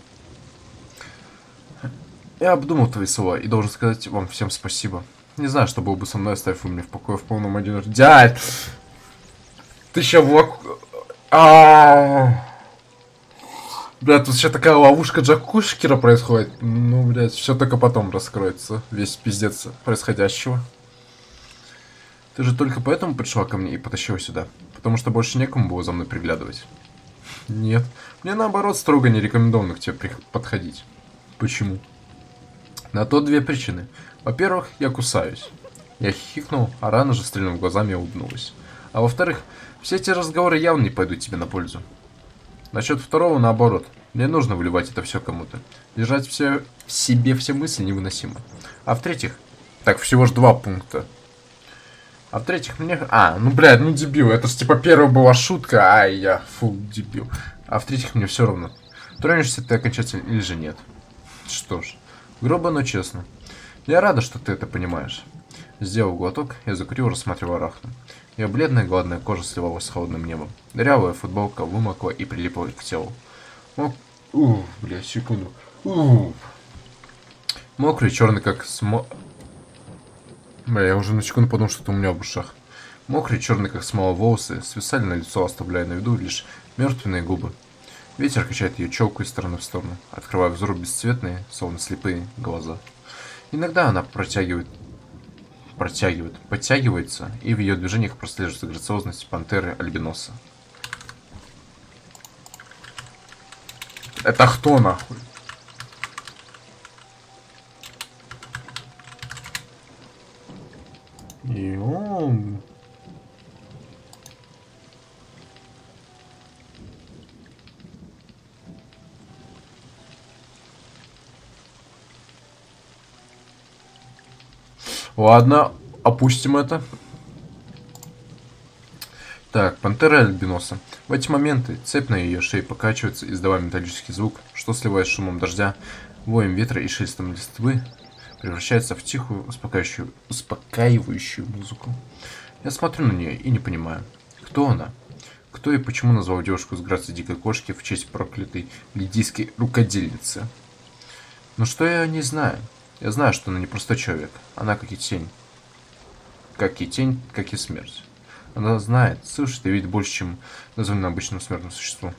Я обдумал твои слова и должен сказать вам всем спасибо. Не знаю, что было бы со мной, оставив вы меня в покое в полном одиночестве. Дядь! Ты ща влак... Аааа! Блядь, тут сейчас такая ловушка Джакушкера происходит. Ну, блядь, все только потом раскроется. Весь пиздец происходящего. Ты же только поэтому пришла ко мне и потащила сюда? Потому что больше некому было за мной приглядывать? Нет. Мне наоборот строго не рекомендовано к тебе подходить. Почему? На то две причины. Во-первых, я кусаюсь. Я хихикнул, а Рана же, стрельнув глазами, улыбнулась. А во-вторых, все эти разговоры явно не пойдут тебе на пользу. Насчет второго, наоборот. Мне нужно выливать это все кому-то. Держать все в себе все мысли невыносимо. А в-третьих... Так, всего ж два пункта. А в-третьих, мне... А, ну, блядь, ну, дебил. Это ж, типа, первая была шутка. Ай, я, фу, дебил. А в-третьих, мне все равно. Тронешься ты окончательно или же нет. Что ж, грубо, но честно. Я рада, что ты это понимаешь. Сделал глоток, я закурил, рассматривая Арахну. Ее бледная гладная кожа сливалась с холодным небом. Дырявая футболка вымокла и прилипла к телу. Мок... Уф, бля, секунду. Уф. Мокрый, черный, как смо... Бля, я уже на секунду подумал, что это у меня в ушах. Мокрые, черные, как смола, волосы свисали на лицо, оставляя на виду лишь мертвенные губы. Ветер качает ее челку из стороны в сторону, открывая взору бесцветные, словно слепые, глаза. Иногда она протягивает, протягивает, подтягивается, и в ее движениях прослеживается грациозность пантеры альбиноса. Это кто нахуй? И он... Ладно, опустим это. Так, пантера альбиноса. В эти моменты цепь на ее шее покачивается, издавая металлический звук, что сливаясь с шумом дождя, воем ветра и шелестом листвы, превращается в тихую, успокаивающую, успокаивающую музыку. Я смотрю на нее и не понимаю, кто она? Кто и почему назвал девушку с грацией дикой кошки в честь проклятой лидийской рукодельницы? Но что я не знаю? Я знаю, что она не простой человек. Она как и тень. Как и тень, как и смерть. Она знает, слышит и видит больше, чем дозволено обычному смертному существу.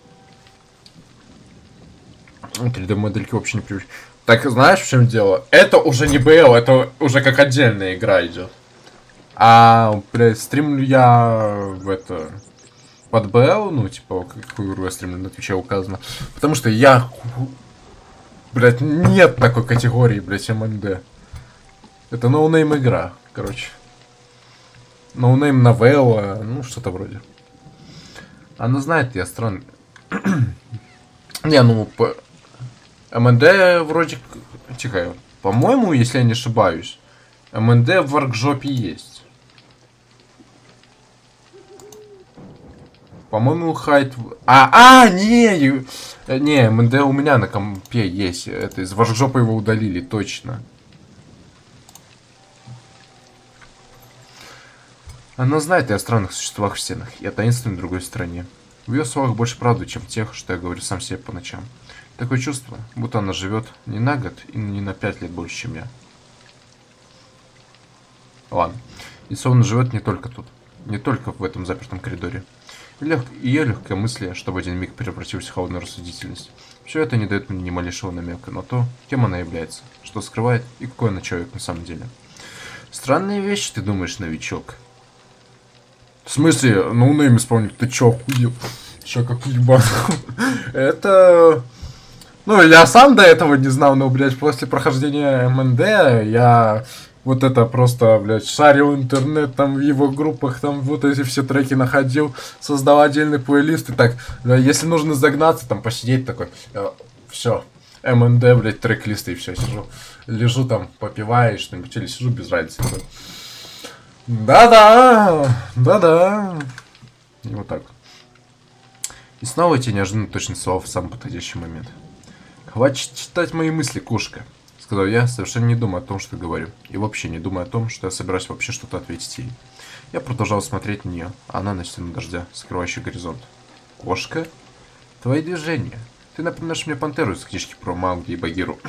три дэ-модельки вообще не привычны. Так, знаешь, в чем дело? Это уже не бэ эл, это уже как отдельная игра идет. А, блядь, стримлю я в это... под бэ эл, ну, типа, какую игру я стримлю, на Твиче указано. Потому что я... Блядь, нет такой категории, блядь, эм эн дэ. Это ноунейм игра, короче. Ноунейм новелла, ну, что-то вроде. Она знает, я странный. Не, ну, по... эм эн дэ вроде... Тихо, по-моему, если я не ошибаюсь, эм эн дэ в воркшопе есть. По-моему, хайт... А, а, не! Не, эм эн дэ у меня на компе есть. Это из воркшопа его удалили, точно. Она знает и о странных существах в стенах, и о таинственной другой стороне. В ее словах больше правды, чем тех, что я говорю сам себе по ночам. Такое чувство, будто она живет не на год и не на пять лет больше, чем я. Ладно. И словно живет не только тут, не только в этом запертом коридоре. Лег... Ее легкое мысли, что в один миг превратилась в холодную рассудительность. Все это не дает мне ни малейшего намека на то, кем она является, что скрывает и какой она человек на самом деле. Странные вещи, ты думаешь, новичок? В смысле, ноунейм исполнить? Ты чё, охуел? Чё, как ебан? Это... Ну, я сам до этого не знал, но, блядь, после прохождения эм эн дэ я... Вот это просто, блядь, шарил интернет, там в его группах, там вот эти все треки находил, создал отдельный плейлист, и так, да, если нужно загнаться, там, посидеть такой, э, все, эм эн дэ, блядь, трек-листы, и все, сижу, лежу там, попиваю что-нибудь, или сижу без разницы. Да-да, да-да, и вот так. И снова эти неожиданно точные слова в самый подходящий момент. Хватит читать мои мысли, кошка. Сказал я, совершенно не думая о том, что говорю. И вообще не думая о том, что я собираюсь вообще что-то ответить ей. Я продолжал смотреть на нее, а она на стену дождя, скрывающий горизонт. Кошка? Твои движения. Ты напоминаешь мне пантеру из книжки про Маугли и Багиру.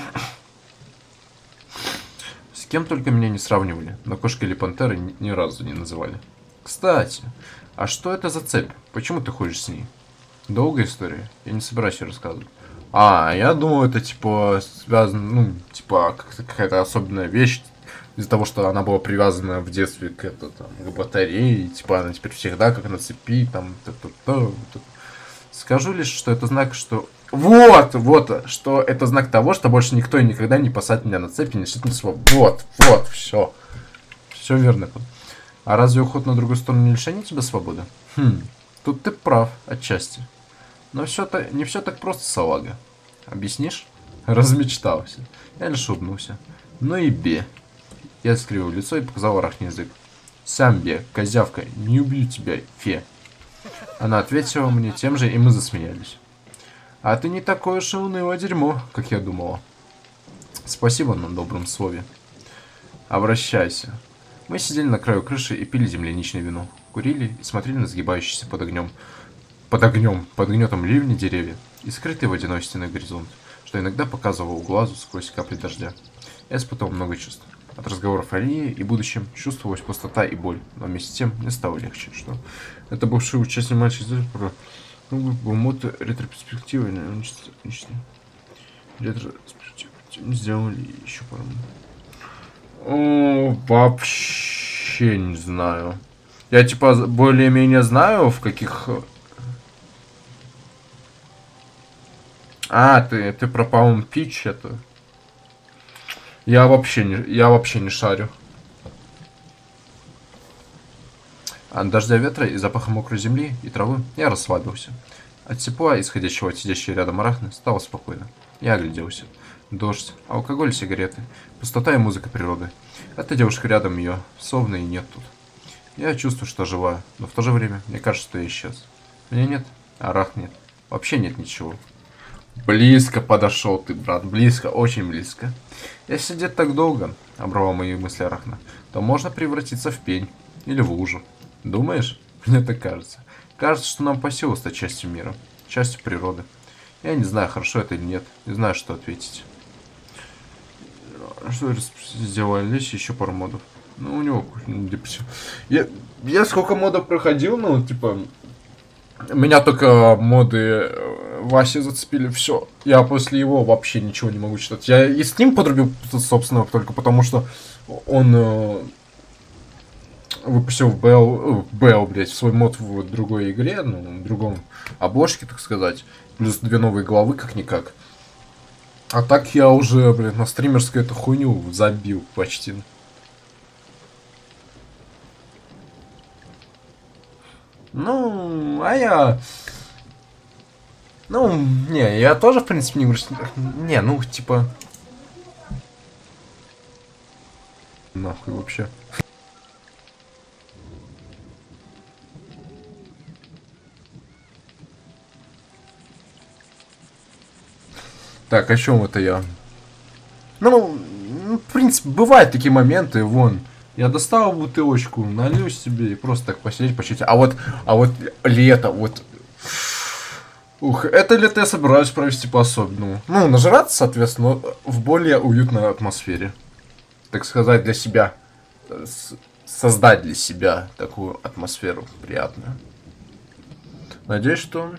С кем только меня не сравнивали, но кошка или пантера ни, ни разу не называли. Кстати, а что это за цепь? Почему ты ходишь с ней? Долгая история. Я не собираюсь ее рассказывать. А, я думал, это типа связано, ну, типа какая-то особенная вещь, из-за того, что она была привязана в детстве к, это, там, к батарее, типа она теперь всегда как на цепи, там, т-т-т. Скажу лишь, что это знак, что... Вот, вот, что это знак того, что больше никто и никогда не посадит меня на цепи, не лишит меня свободы. Вот, вот, все. Все верно. А разве уход на другую сторону не лишение тебя свободы? Хм, тут ты прав, отчасти. Но все-то не все так просто, салага. Объяснишь? Размечтался. Я лишь улыбнулся. Ну и бе. Я скривил лицо и показал арахний язык. Сам бе, козявка, не убью тебя, фе. Она ответила мне тем же, и мы засмеялись. А ты не такое уж и унылое дерьмо, как я думала. Спасибо на добром слове. Обращайся. Мы сидели на краю крыши и пили земляничное вино. Курили и смотрели на сгибающийся под огнем Под огнем, под гнетом ливня деревья и скрытый водяной стеной горизонт, что иногда показывал глазу сквозь капли дождя. Я испытал много чувств. От разговоров о Лии и будущем чувствовалась пустота и боль, но вместе с тем мне стало легче, что это бывший участник матча про мод ретроспективы ретроспективы сделали еще пару. О, вообще не знаю. Я типа более-менее знаю, в каких... А, ты, ты про Palm Peach это? Я вообще не, я вообще не шарю. От дождя, ветра и запаха мокрой земли и травы я расслабился. От тепла, исходящего от сидящей рядом арахны, стало спокойно. Я огляделся. Дождь, алкоголь, сигареты, пустота и музыка природы. Эта девушка рядом, ее словно и нет тут. Я чувствую, что жива, но в то же время мне кажется, что я исчез. Меня нет, Арах нет. Вообще нет ничего. Близко подошел ты, брат, близко, очень близко. Если сидеть так долго, обрывал мои мысли Арахна, то можно превратиться в пень или в лужу. Думаешь? Мне так кажется. Кажется, что нам по силу стать частью мира, частью природы. Я не знаю, хорошо это или нет, не знаю, что ответить. Что сделали? Лечь еще пару модов. Ну, у него депрессия. Я, я сколько модов проходил, ну, типа... Меня только моды Васи зацепили, все. Я после его вообще ничего не могу читать. Я и с ним подрубил, собственно, только потому, что он э, выпустил в Бэл, в Бэл, блядь, свой мод в другой игре, ну, в другом обложке, так сказать. Плюс две новые главы, как-никак. А так я уже, блин, на стримерскую эту хуйню забил почти. Ну, а я... Ну, не, я тоже, в принципе, не грустю. Не, ну, типа... Нахуй вообще. Так, о чем это я? Ну, в принципе, бывают такие моменты, вон. Я достал бутылочку, налью себе и просто так посидеть, почитать. А вот, а вот лето, вот... Ух, это лето я собираюсь провести по-особенному. Ну, нажраться, соответственно, в более уютной атмосфере. Так сказать, для себя. Создать для себя такую атмосферу приятную. Надеюсь, что...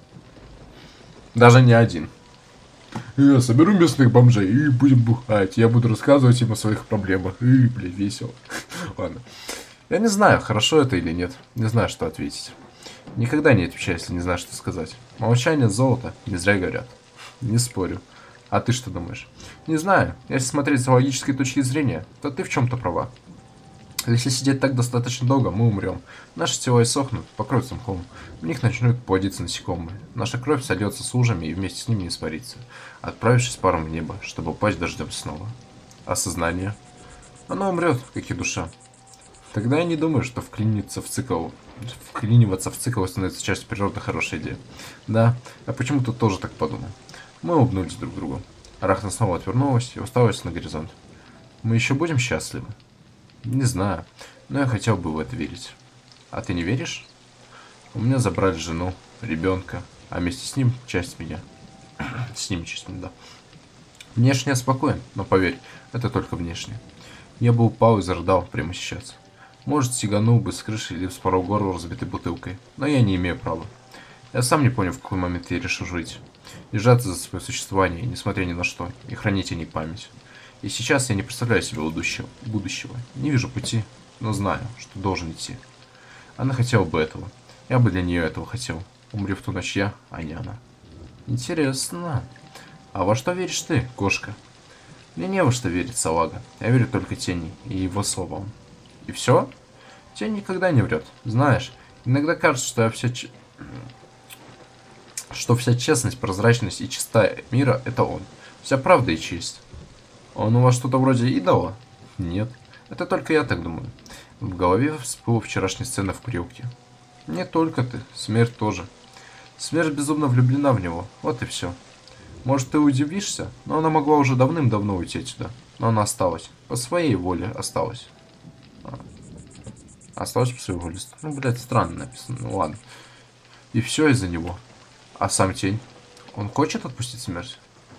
Даже не один. Я соберу местных бомжей и будем бухать. Я буду рассказывать им о своих проблемах. И, блядь, весело. Ладно. Я не знаю, хорошо это или нет. Не знаю, что ответить. Никогда не отвечаю, если не знаю, что сказать. Молчание золото, не зря говорят. Не спорю. А ты что думаешь? Не знаю. Если смотреть с логической точки зрения, то ты в чем-то права. Если сидеть так достаточно долго, мы умрем. Наши тела иссохнут, покроются мхом. В них начнут плодиться насекомые. Наша кровь сольется с лужами и вместе с ними испарится, отправившись паром в небо, чтобы упасть дождем снова. А сознание? Оно умрет, как и душа. Тогда я не думаю, что вклиниться в цикл... Вклиниваться в цикл становится частью природы хорошая идея. Да, я почему-то тоже так подумал. Мы улыбнулись друг другу. Арахна снова отвернулась и уставилась на горизонт. Мы еще будем счастливы? Не знаю, но я хотел бы в это верить. А ты не веришь? У меня забрали жену, ребенка, а вместе с ним часть меня. С ним часть меня, да. Внешне я спокоен, но поверь, это только внешне. Я бы упал и зарыдал прямо сейчас. Может, сиганул бы с крыши или вспорол горло разбитой бутылкой, но я не имею права. Я сам не понял, в какой момент я решил жить. Держаться за свое существование, несмотря ни на что, и хранить о ней память. И сейчас я не представляю себе будущего. Не вижу пути, но знаю, что должен идти. Она хотела бы этого. Я бы для нее этого хотел. Умри в ту ночь я, а не она. Интересно. А во что веришь ты, кошка? Мне не во что верить, салага. Я верю только Тени и его словам. И все? Тень никогда не врет. Знаешь, иногда кажется, что я вся... Ч... что вся честность, прозрачность и чистота мира — это он. Вся правда и честь. Он у вас что-то вроде идола? Нет. Это только я так думаю. В голове всплыла вчерашняя сцена в курилке. Не только ты. Смерть тоже. Смерть безумно влюблена в него. Вот и все. Может, ты удивишься, но она могла уже давным-давно уйти отсюда. Но она осталась. По своей воле осталась. А. Осталась по своей воле. Ну, блядь, странно написано. Ну, ладно. И все из-за него. А сам Тень? Он хочет отпустить смерть?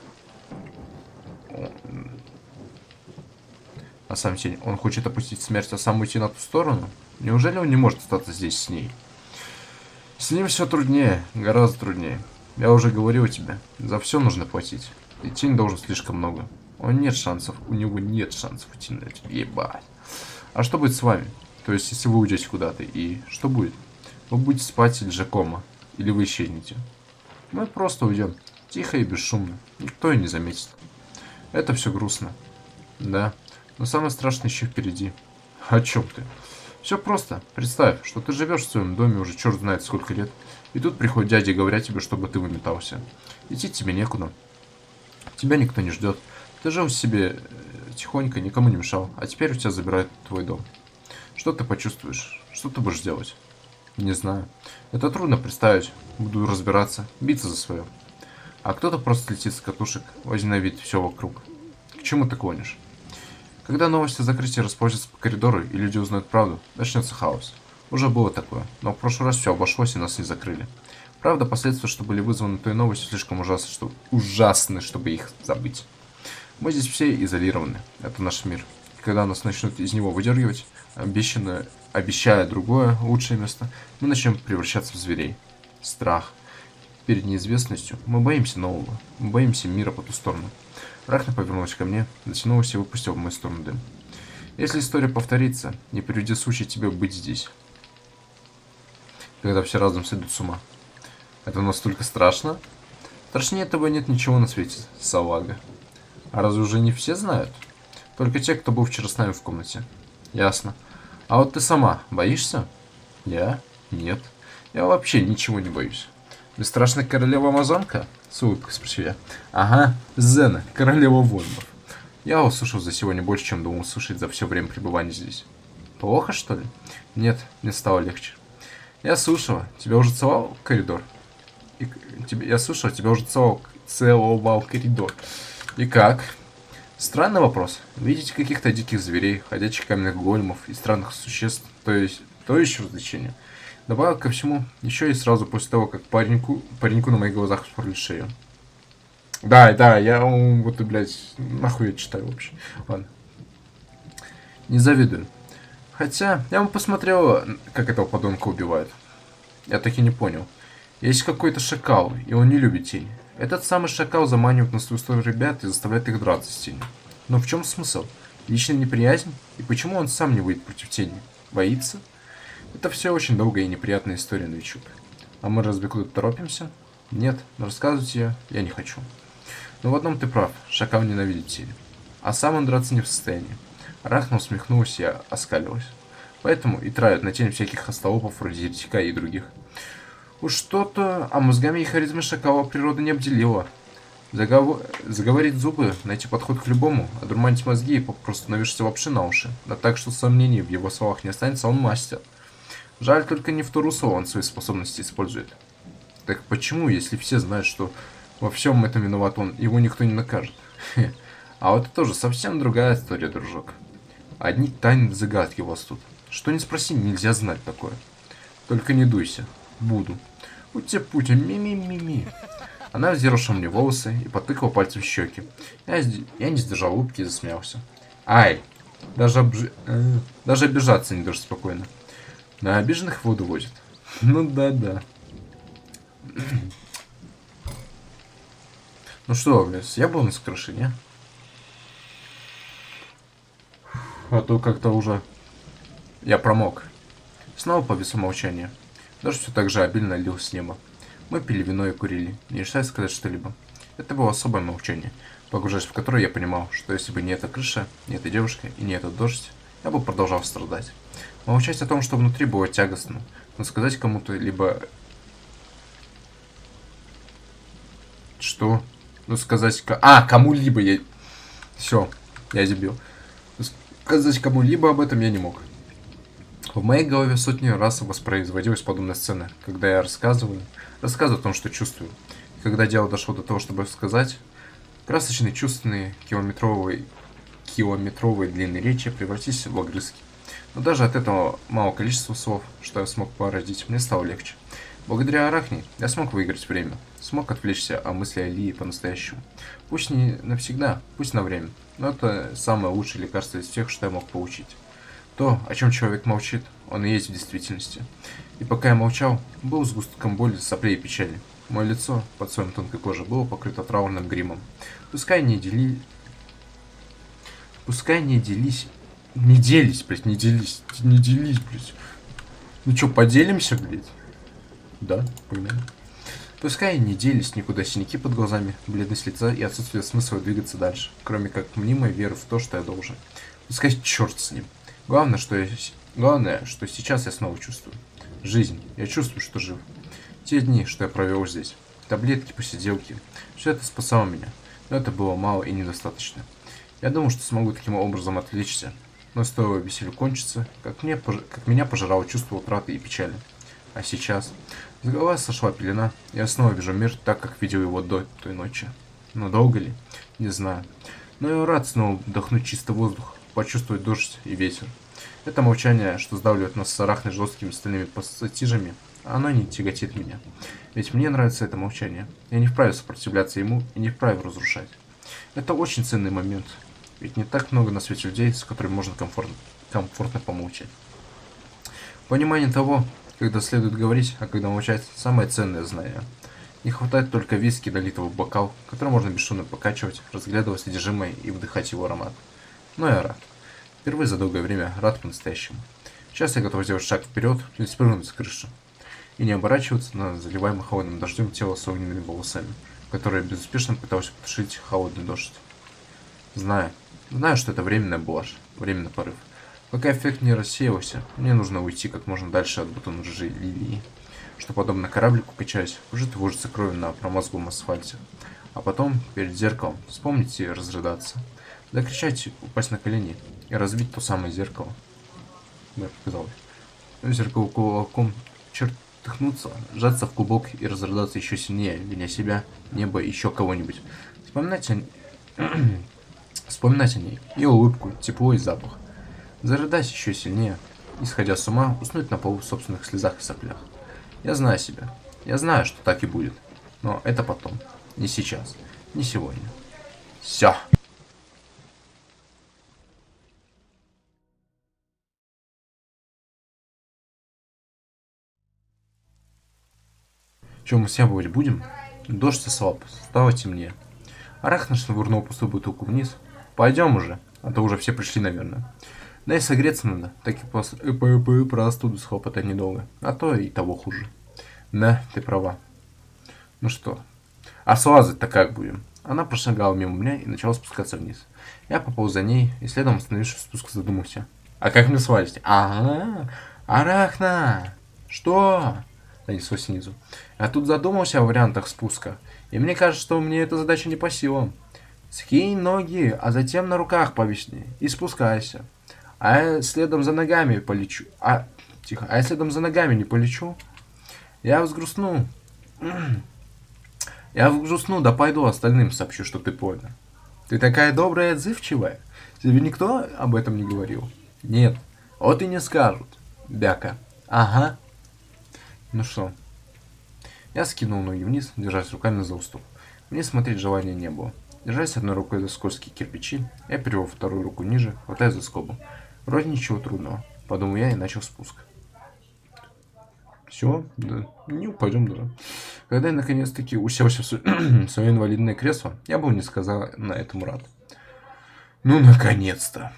А сам Тень, он хочет опустить смерть, а сам уйти на ту сторону? Неужели он не может остаться здесь с ней? С ним все труднее, гораздо труднее. Я уже говорил тебе, за все нужно платить. И Тень должен слишком много. Он нет шансов, у него нет шансов уйти на это. Ебать. А что будет с вами? То есть, если вы уйдете куда-то, и что будет? Вы будете спать или же кома? Или вы исчезнете? Мы просто уйдем. Тихо и бесшумно. Никто и не заметит. Это все грустно. Да. Но самое страшное еще впереди. О чем ты? Все просто. Представь, что ты живешь в своем доме уже черт знает сколько лет, и тут приходят дяди и говорят тебе, чтобы ты выметался. Идти тебе некуда. Тебя никто не ждет. Ты жил себе тихонько, никому не мешал, а теперь у тебя забирают твой дом. Что ты почувствуешь? Что ты будешь делать? Не знаю. Это трудно представить. Буду разбираться, биться за свое. А кто-то просто летит с катушек, возненавидит все вокруг. К чему ты клонишь? Когда новости о закрытии расползятся по коридору и люди узнают правду, начнется хаос. Уже было такое, но в прошлый раз все обошлось и нас не закрыли. Правда, последствия, что были вызваны той новостью, слишком ужасны, что... ужасны, чтобы их забыть. Мы здесь все изолированы. Это наш мир. И когда нас начнут из него выдергивать, обещанное, обещая другое, лучшее место, мы начнем превращаться в зверей. Страх. Перед неизвестностью мы боимся нового. Мы боимся мира по ту сторону. Рахна повернулась ко мне, затянулась и выпустила в мою сторону дым. Если история повторится, не приведи случай тебе быть здесь. Когда все разом сойдут с ума. Это настолько страшно? Страшнее этого нет ничего на свете, салага. А разве уже не все знают? Только те, кто был вчера с нами в комнате. Ясно. А вот ты сама боишься? Я? Нет. Я вообще ничего не боюсь. Бесстрашная королева-амазонка? С улыбкой спросил я. Ага, Зена, королева воинов. Я услышал за сегодня больше, чем думал услышать за все время пребывания здесь. Плохо, что ли? Нет, мне стало легче. Я слышала, тебя уже целовал коридор. И, тебе, я слышал, тебя уже целовал, целовал коридор. И как? Странный вопрос. Видите каких-то диких зверей, ходячих каменных големов и странных существ, то есть, то еще развлечение. Добавил ко всему, еще и сразу после того, как пареньку, пареньку на моих глазах спорли шею. Да, да, я вот, блядь, нахуй я читаю вообще. Ладно. Не завидую. Хотя, я бы посмотрел, как этого подонка убивают. Я так и не понял. Есть какой-то шакал, и он не любит тень. Этот самый шакал заманивает на свою сторону ребят и заставляет их драться с тенью. Но в чем смысл? Личная неприязнь? И почему он сам не выйдет против тени? Боится? Это все очень долгая и неприятная история, новичок. А мы разве куда-то торопимся? Нет, но рассказывать ее я не хочу. Но в одном ты прав, шакал ненавидит тень. А сам он драться не в состоянии. Рахна усмехнулась и оскалилась. Поэтому и травят на тень всяких остолопов вроде еретика и других. Уж что-то, а мозгами и харизмой шакала природа не обделила. Загов... Заговорить зубы, найти подход к любому, одурманить мозги и попросту навешать лапши на уши. Да так, что сомнений в его словах не останется, он мастер. Жаль, только не в ту русло он свои способности использует. Так почему, если все знают, что во всем этом виноват он, его никто не накажет? А вот это тоже совсем другая история, дружок. Одни тайны загадки у вас тут. Что не спроси, нельзя знать такое. Только не дуйся. Буду. Ути-пути, ми-ми-ми-ми. Она взъерошила мне волосы и потыкала пальцем в щеки. Я, я не сдержал улыбки и засмеялся. Ай! Даже, обж... Даже обижаться не даже спокойно. На обиженных воду возят. Ну да-да. Ну что, я был на крыши, не? А то как-то уже я промок. Снова повисло молчание. Дождь все так же обильно лил с неба. Мы пили вино и курили, не решая сказать что-либо. Это было особое молчание, погружаясь в которое я понимал, что если бы не эта крыша, не эта девушка и не этот дождь, я бы продолжал страдать. Молчать о том, что внутри было тягостно, но сказать кому-то либо... Что? Ну сказать... А, кому-либо я... Все, я дебил. Сказать кому-либо об этом я не мог. В моей голове сотни раз воспроизводилась подобная сцена, когда я рассказываю, рассказываю о том, что чувствую. И когда дело дошло до того, чтобы сказать, красочные, чувственные, километровые, километровые длинные речи превратились в огрызки. Но даже от этого малого количества слов, что я смог породить, мне стало легче. Благодаря Арахне я смог выиграть время, смог отвлечься от мысли о Лии по-настоящему. Пусть не навсегда, пусть на время, но это самое лучшее лекарство из тех, что я мог получить. То, о чем человек молчит, он и есть в действительности. И пока я молчал, был сгустком боли, соплей и печали. Мое лицо под слоем тонкой кожи было покрыто траурным гримом. Пускай не дели... Пускай не делись... Не делись, блядь, не делись. Не делись, блядь. Ну чё, поделимся, блядь? Да, понимаю. Пускай не делись никуда синяки под глазами, бледность лица и отсутствие смысла двигаться дальше, кроме как мнимой веры в то, что я должен. Пускай черт с ним. Главное, что я... Главное, что сейчас я снова чувствую. Жизнь. Я чувствую, что жив. Те дни, что я провел здесь. Таблетки, посиделки. Все это спасало меня. Но это было мало и недостаточно. Я думал, что смогу таким образом отвлечься, но стоило веселью кончиться, как, мне, как меня пожирало чувство утраты и печали. А сейчас с головы сошла пелена, и я снова вижу мир так, как видел его до той ночи. Но долго ли? Не знаю. Но я рад снова вдохнуть чистый воздух, почувствовать дождь и ветер. Это молчание, что сдавливает нас с Арахной жесткими стальными пассатижами, оно не тяготит меня. Ведь мне нравится это молчание. Я не вправе сопротивляться ему и не вправе разрушать. Это очень ценный момент. Ведь не так много на свете людей, с которыми можно комфортно, комфортно помолчать. Понимание того, когда следует говорить, а когда молчать, самое ценное знание. Не хватает только виски, долитого в бокал, который можно бесшумно покачивать, разглядывать содержимое и вдыхать его аромат. Но я рад. Впервые за долгое время рад по-настоящему. Сейчас я готов сделать шаг вперед и спрыгнуть с крыши. И не оборачиваться на заливаемое холодным дождем тело с огненными волосами, которое безуспешно пыталось потушить холодный дождь. Знаю, знаю, что это временная блажь, временный порыв. Пока эффект не рассеялся, мне нужно уйти как можно дальше от бутона ржи лилии, что, подобно кораблику, качаясь, уже движется кровью на промозглом асфальте. А потом, перед зеркалом, вспомнить и разрыдаться. Закричать, упасть на колени и разбить то самое зеркало. Мне показалось. Зеркало кулаком чертыхнуться, сжаться в клубок и разрыдаться еще сильнее, виня себя, небо и еще кого-нибудь. Вспоминать о... Вспоминать о ней, ее улыбку, тепло и запах. Зарыдать еще сильнее, исходя с ума, уснуть на полу в собственных слезах и соплях. Я знаю себя. Я знаю, что так и будет. Но это потом. Не сейчас. Не сегодня. Все. Чем мы съебывать будем? Дождь ослаб. Стало темнее. Арахна швырнул пустую бутылку вниз. Пойдем уже. А то уже все пришли, наверное. Да и согреться надо. Так и пос... простуду схлопотать недолго. А то и того хуже. Да, ты права. Ну что? А слазать-то как будем? Она прошагала мимо меня и начала спускаться вниз. Я пополз за ней и следом, остановившись спуск, задумался. А как мне свалить? Ага, Арахна! Что? Донеслось снизу. Я тут задумался о вариантах спуска. И мне кажется, что мне эта задача не по силам. Скинь ноги, а затем на руках повисни и спускайся. А я следом за ногами полечу. А, тихо, а я следом за ногами не полечу? Я взгрустну. Я взгрустну, да пойду остальным сообщу, что ты понял. Ты такая добрая и отзывчивая. Тебе никто об этом не говорил? Нет. Вот и не скажут. Бяка. Ага. Ну что? Я скинул ноги вниз, держась руками за уступ. Мне смотреть желания не было. Держась одной рукой за скользкие кирпичи, я перевел вторую руку ниже, хватая за скобу. Вроде ничего трудного. Подумал я и начал спуск. Все, да, не упадем, да. Когда я наконец-таки уселся в, в свое инвалидное кресло, я был несказанно этому рад. Ну, наконец-то!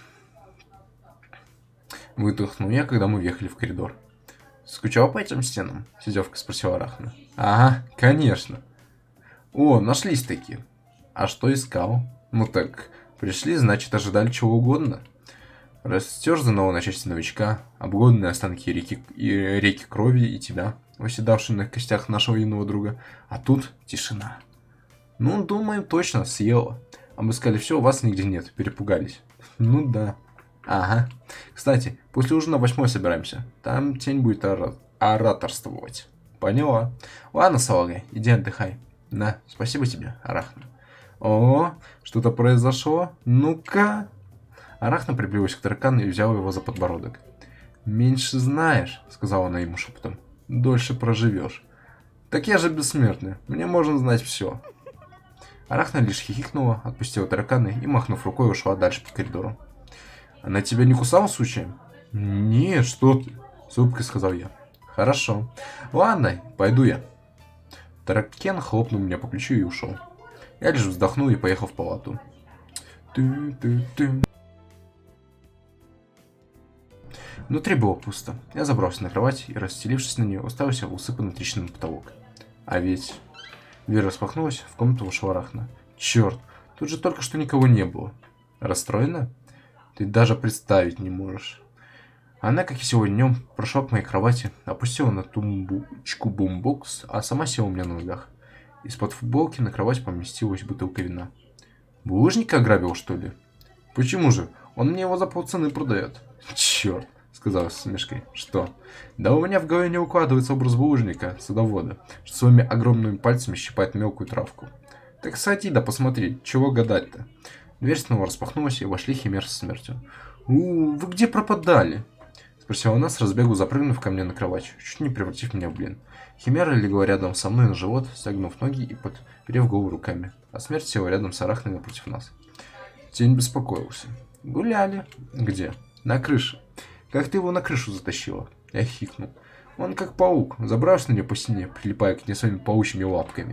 Выдохнул я, когда мы въехали в коридор. Скучал по этим стенам? Сидевка спросила Арахна. Ага, конечно. О, нашлись такие. А что искал? Ну так, пришли, значит, ожидали чего угодно. Растерзанного на части новичка, обглоданные останки реки, и реки крови и тебя, восседавшие на костях нашего юного друга. А тут тишина. Ну, думаем, точно, съела. Обыскали все, у вас нигде нет, перепугались. Ну да. Ага. Кстати, после ужина восьмой собираемся. Там тень будет ора ораторствовать. Поняла. Ладно, салага, иди отдыхай. Да, спасибо тебе, Арахна. О, что-то произошло? Ну-ка. Арахна приблизилась к таракану и взяла его за подбородок. «Меньше знаешь», — сказала она ему шепотом, — «дольше проживешь». «Так я же бессмертный, мне можно знать все». Арахна лишь хихикнула, отпустила таракана и, махнув рукой, ушла дальше по коридору. «Она тебя не кусала случаем?» «Нет, что ты», — с улыбкой сказал я. «Хорошо. Ладно, пойду я». Таракен хлопнул меня по плечу и ушел. Я лишь вздохнул и поехал в палату. Ты-ты-ты. Внутри было пусто. Я забрался на кровать и, расстелившись на нее, уставился в усыпанный трещинами потолок. А ведь... Дверь распахнулась, в комнату вошла Арахна. Черт, тут же только что никого не было. Расстроена? Ты даже представить не можешь. Она, как и сегодня днем, прошла к моей кровати, опустила на тумбочку бумбокс, а сама села у меня на ногах. Из-под футболки на кровать поместилась бутылка вина. Булыжника ограбил, что ли? Почему же? Он мне его за полцены продает. Черт, сказала с усмешкой. Что? Да у меня в голове не укладывается образ булыжника, садовода, что своими огромными пальцами щипает мелкую травку. Так сойти да посмотри, чего гадать-то? Дверь снова распахнулась, и вошли Химер со смертью. «У, вы где пропадали?» Спросила она, с разбегу запрыгнув ко мне на кровать, чуть не превратив меня в блин. Химера легла рядом со мной на живот, согнув ноги и подперев голову руками, а смерть села рядом с Арахной напротив нас. Тень беспокоился. «Гуляли». «Где?» «На крыше». «Как ты его на крышу затащила?» Я хикнул. Он как паук, забрался на нее по стене, прилипая к ней своими паучьими лапками.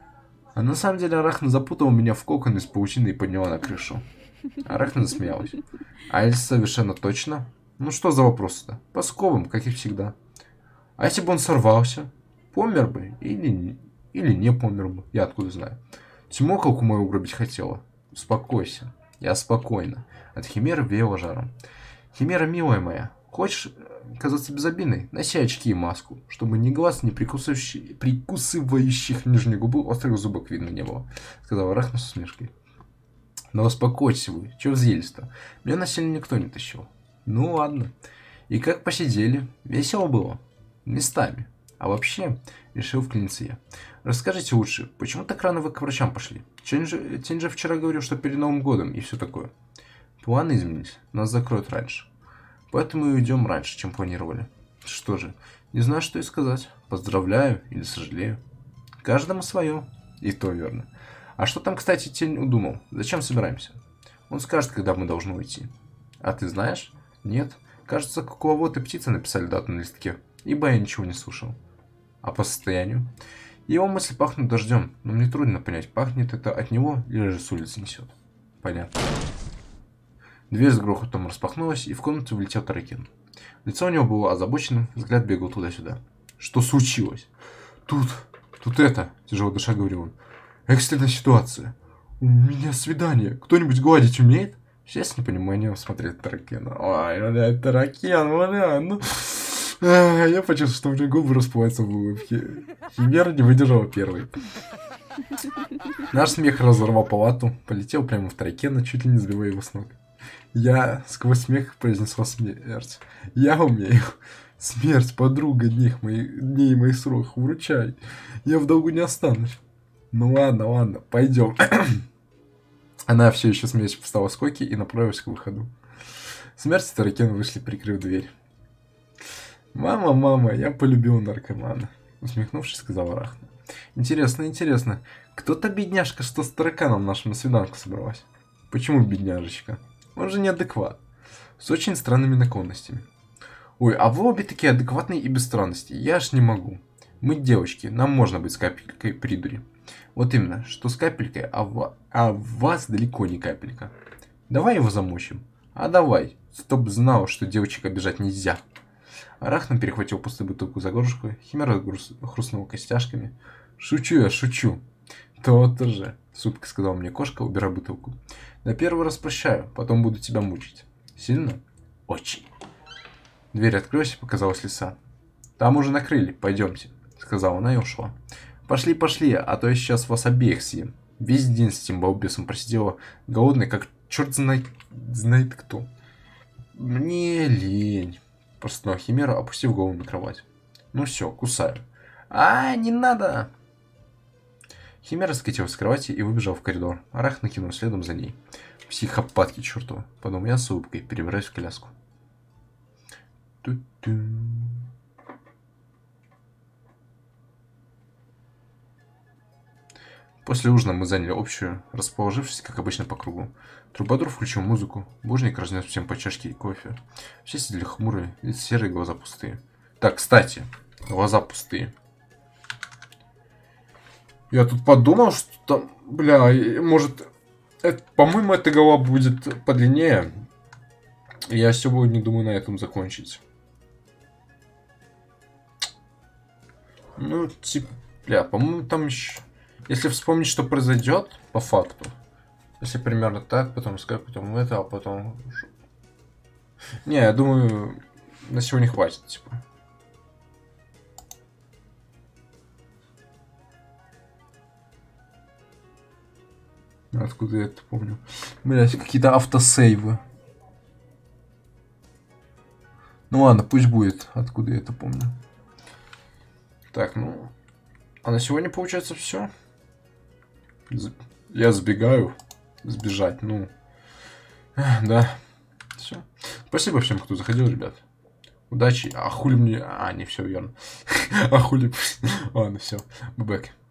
А на самом деле Арахна запутала меня в кокон из паутины и подняла на крышу. Арахна засмеялась. А если совершенно точно? Ну что за вопрос-то? По-сковым, как и всегда. А если бы он сорвался? Помер бы или, или не помер бы? Я откуда знаю. Тимоколку мою угробить хотела. Успокойся. Я спокойна. От Химеры веяло жаром. Химера, милая моя, хочешь казаться безобидной? Носи очки и маску, чтобы ни глаз, ни прикусывающих, прикусывающих нижней губы острых зубок видно не было, сказала Арахна с усмешкой. Но успокойтесь вы, чего взъелись-то? Меня на селе никто не тащил. Ну ладно. И как посидели? Весело было? Местами. А вообще, решил вклиниться я. Расскажите лучше, почему так рано вы к врачам пошли? Тень же, Тень же вчера говорил, что перед Новым годом и все такое. Планы изменились, нас закроют раньше. Поэтому и уйдем раньше, чем планировали. Что же, не знаю, что и сказать. Поздравляю или сожалею. Каждому свое. И то верно. А что там, кстати, Тень удумал? Зачем собираемся? Он скажет, когда мы должны уйти. А ты знаешь? Нет. Кажется, кукловод и птица написали дату на листке. Ибо я ничего не слушал. А по состоянию? Его мысли пахнут дождем, но мне трудно понять, пахнет это от него или же с улицы несет. Понятно. Дверь с грохотом распахнулась, и в комнату влетел Таракен. Лицо у него было озабоченным, взгляд бегал туда-сюда. Что случилось? Тут, тут это, тяжело дыша говорил он. Экстренная ситуация. У меня свидание. Кто-нибудь гладить умеет? Все с непониманием смотрели Таракена. Ой, бля, Таракен, бля, ну... А, я почувствовал, что у меня губы расплываются в улыбке. Химера не выдержала первой. Наш смех разорвал палату, полетел прямо в Таракена, чуть ли не сбивая его с ног. Я сквозь смех произнесла смерть. Я умею. Смерть, подруга дней моих, дней моих сроков, вручай. Я в долгу не останусь. Ну ладно, ладно, пойдем. Она все еще смеясь встала с койки и направилась к выходу. Смерть и Таракен вышли, прикрыв дверь. «Мама, мама, я полюбил наркомана», — усмехнувшись, сказала Арахна. «Интересно, интересно, кто-то бедняжка, что с тараканом нашим на свиданку собралась? Почему бедняжечка? Он же неадекват. С очень странными наклонностями. Ой, а вы обе такие адекватные и без странностей. Я аж не могу. Мы девочки, нам можно быть с капелькой придури. Вот именно, что с капелькой, а в, а в вас далеко не капелька. Давай его замочим. А давай, чтоб знал, что девочек обижать нельзя». Арахна перехватил пустую бутылку за горлышко, Химера груз... хрустнула костяшками. «Шучу я, шучу». «То-то же», — с улыбкой сказала мне кошка, убирая бутылку. «На первый раз прощаю, потом буду тебя мучить». «Сильно?» «Очень». Дверь открылась и показалась лиса. «Там уже накрыли, пойдемте», — сказала она и ушла. «Пошли, пошли, а то я сейчас вас обеих съем». Весь день с этим балбесом просидела, голодная, как черт знает, знает кто. «Мне лень», — простонала Химера, опустив голову на кровать. «Ну все, кусаю». «А, не надо!» Химера скатилась с кровати и выбежала в коридор. Арахна кинулась следом за ней. «Психопатки чертова», — подумал я с улыбкой, перебираясь в коляску. Ту-ту. После ужина мы заняли общую, расположившись, как обычно, по кругу. Трубадур включил музыку, булыжник разнес всем по чашке и кофе. Все сидели хмурые, лица серые, глаза пустые. Так, кстати, глаза пустые. Я тут подумал, что там, бля, может, по-моему, эта голова будет подлиннее. Я сегодня думаю на этом закончить. Ну, типа, бля, по-моему, там еще... Если вспомнить, что произойдет, по факту. Если примерно так, потом сказать, потом это, а потом... Не, я думаю, на сегодня хватит, типа. Откуда я это помню? Блять, какие-то автосейвы. Ну ладно, пусть будет. Откуда я это помню. Так, ну... А на сегодня, получается, все. Я сбегаю. Сбежать, ну... Да. Все. Спасибо всем, кто заходил, ребят. Удачи. А хули мне... А, не, все верно. А хули... Ладно, все. Бэк.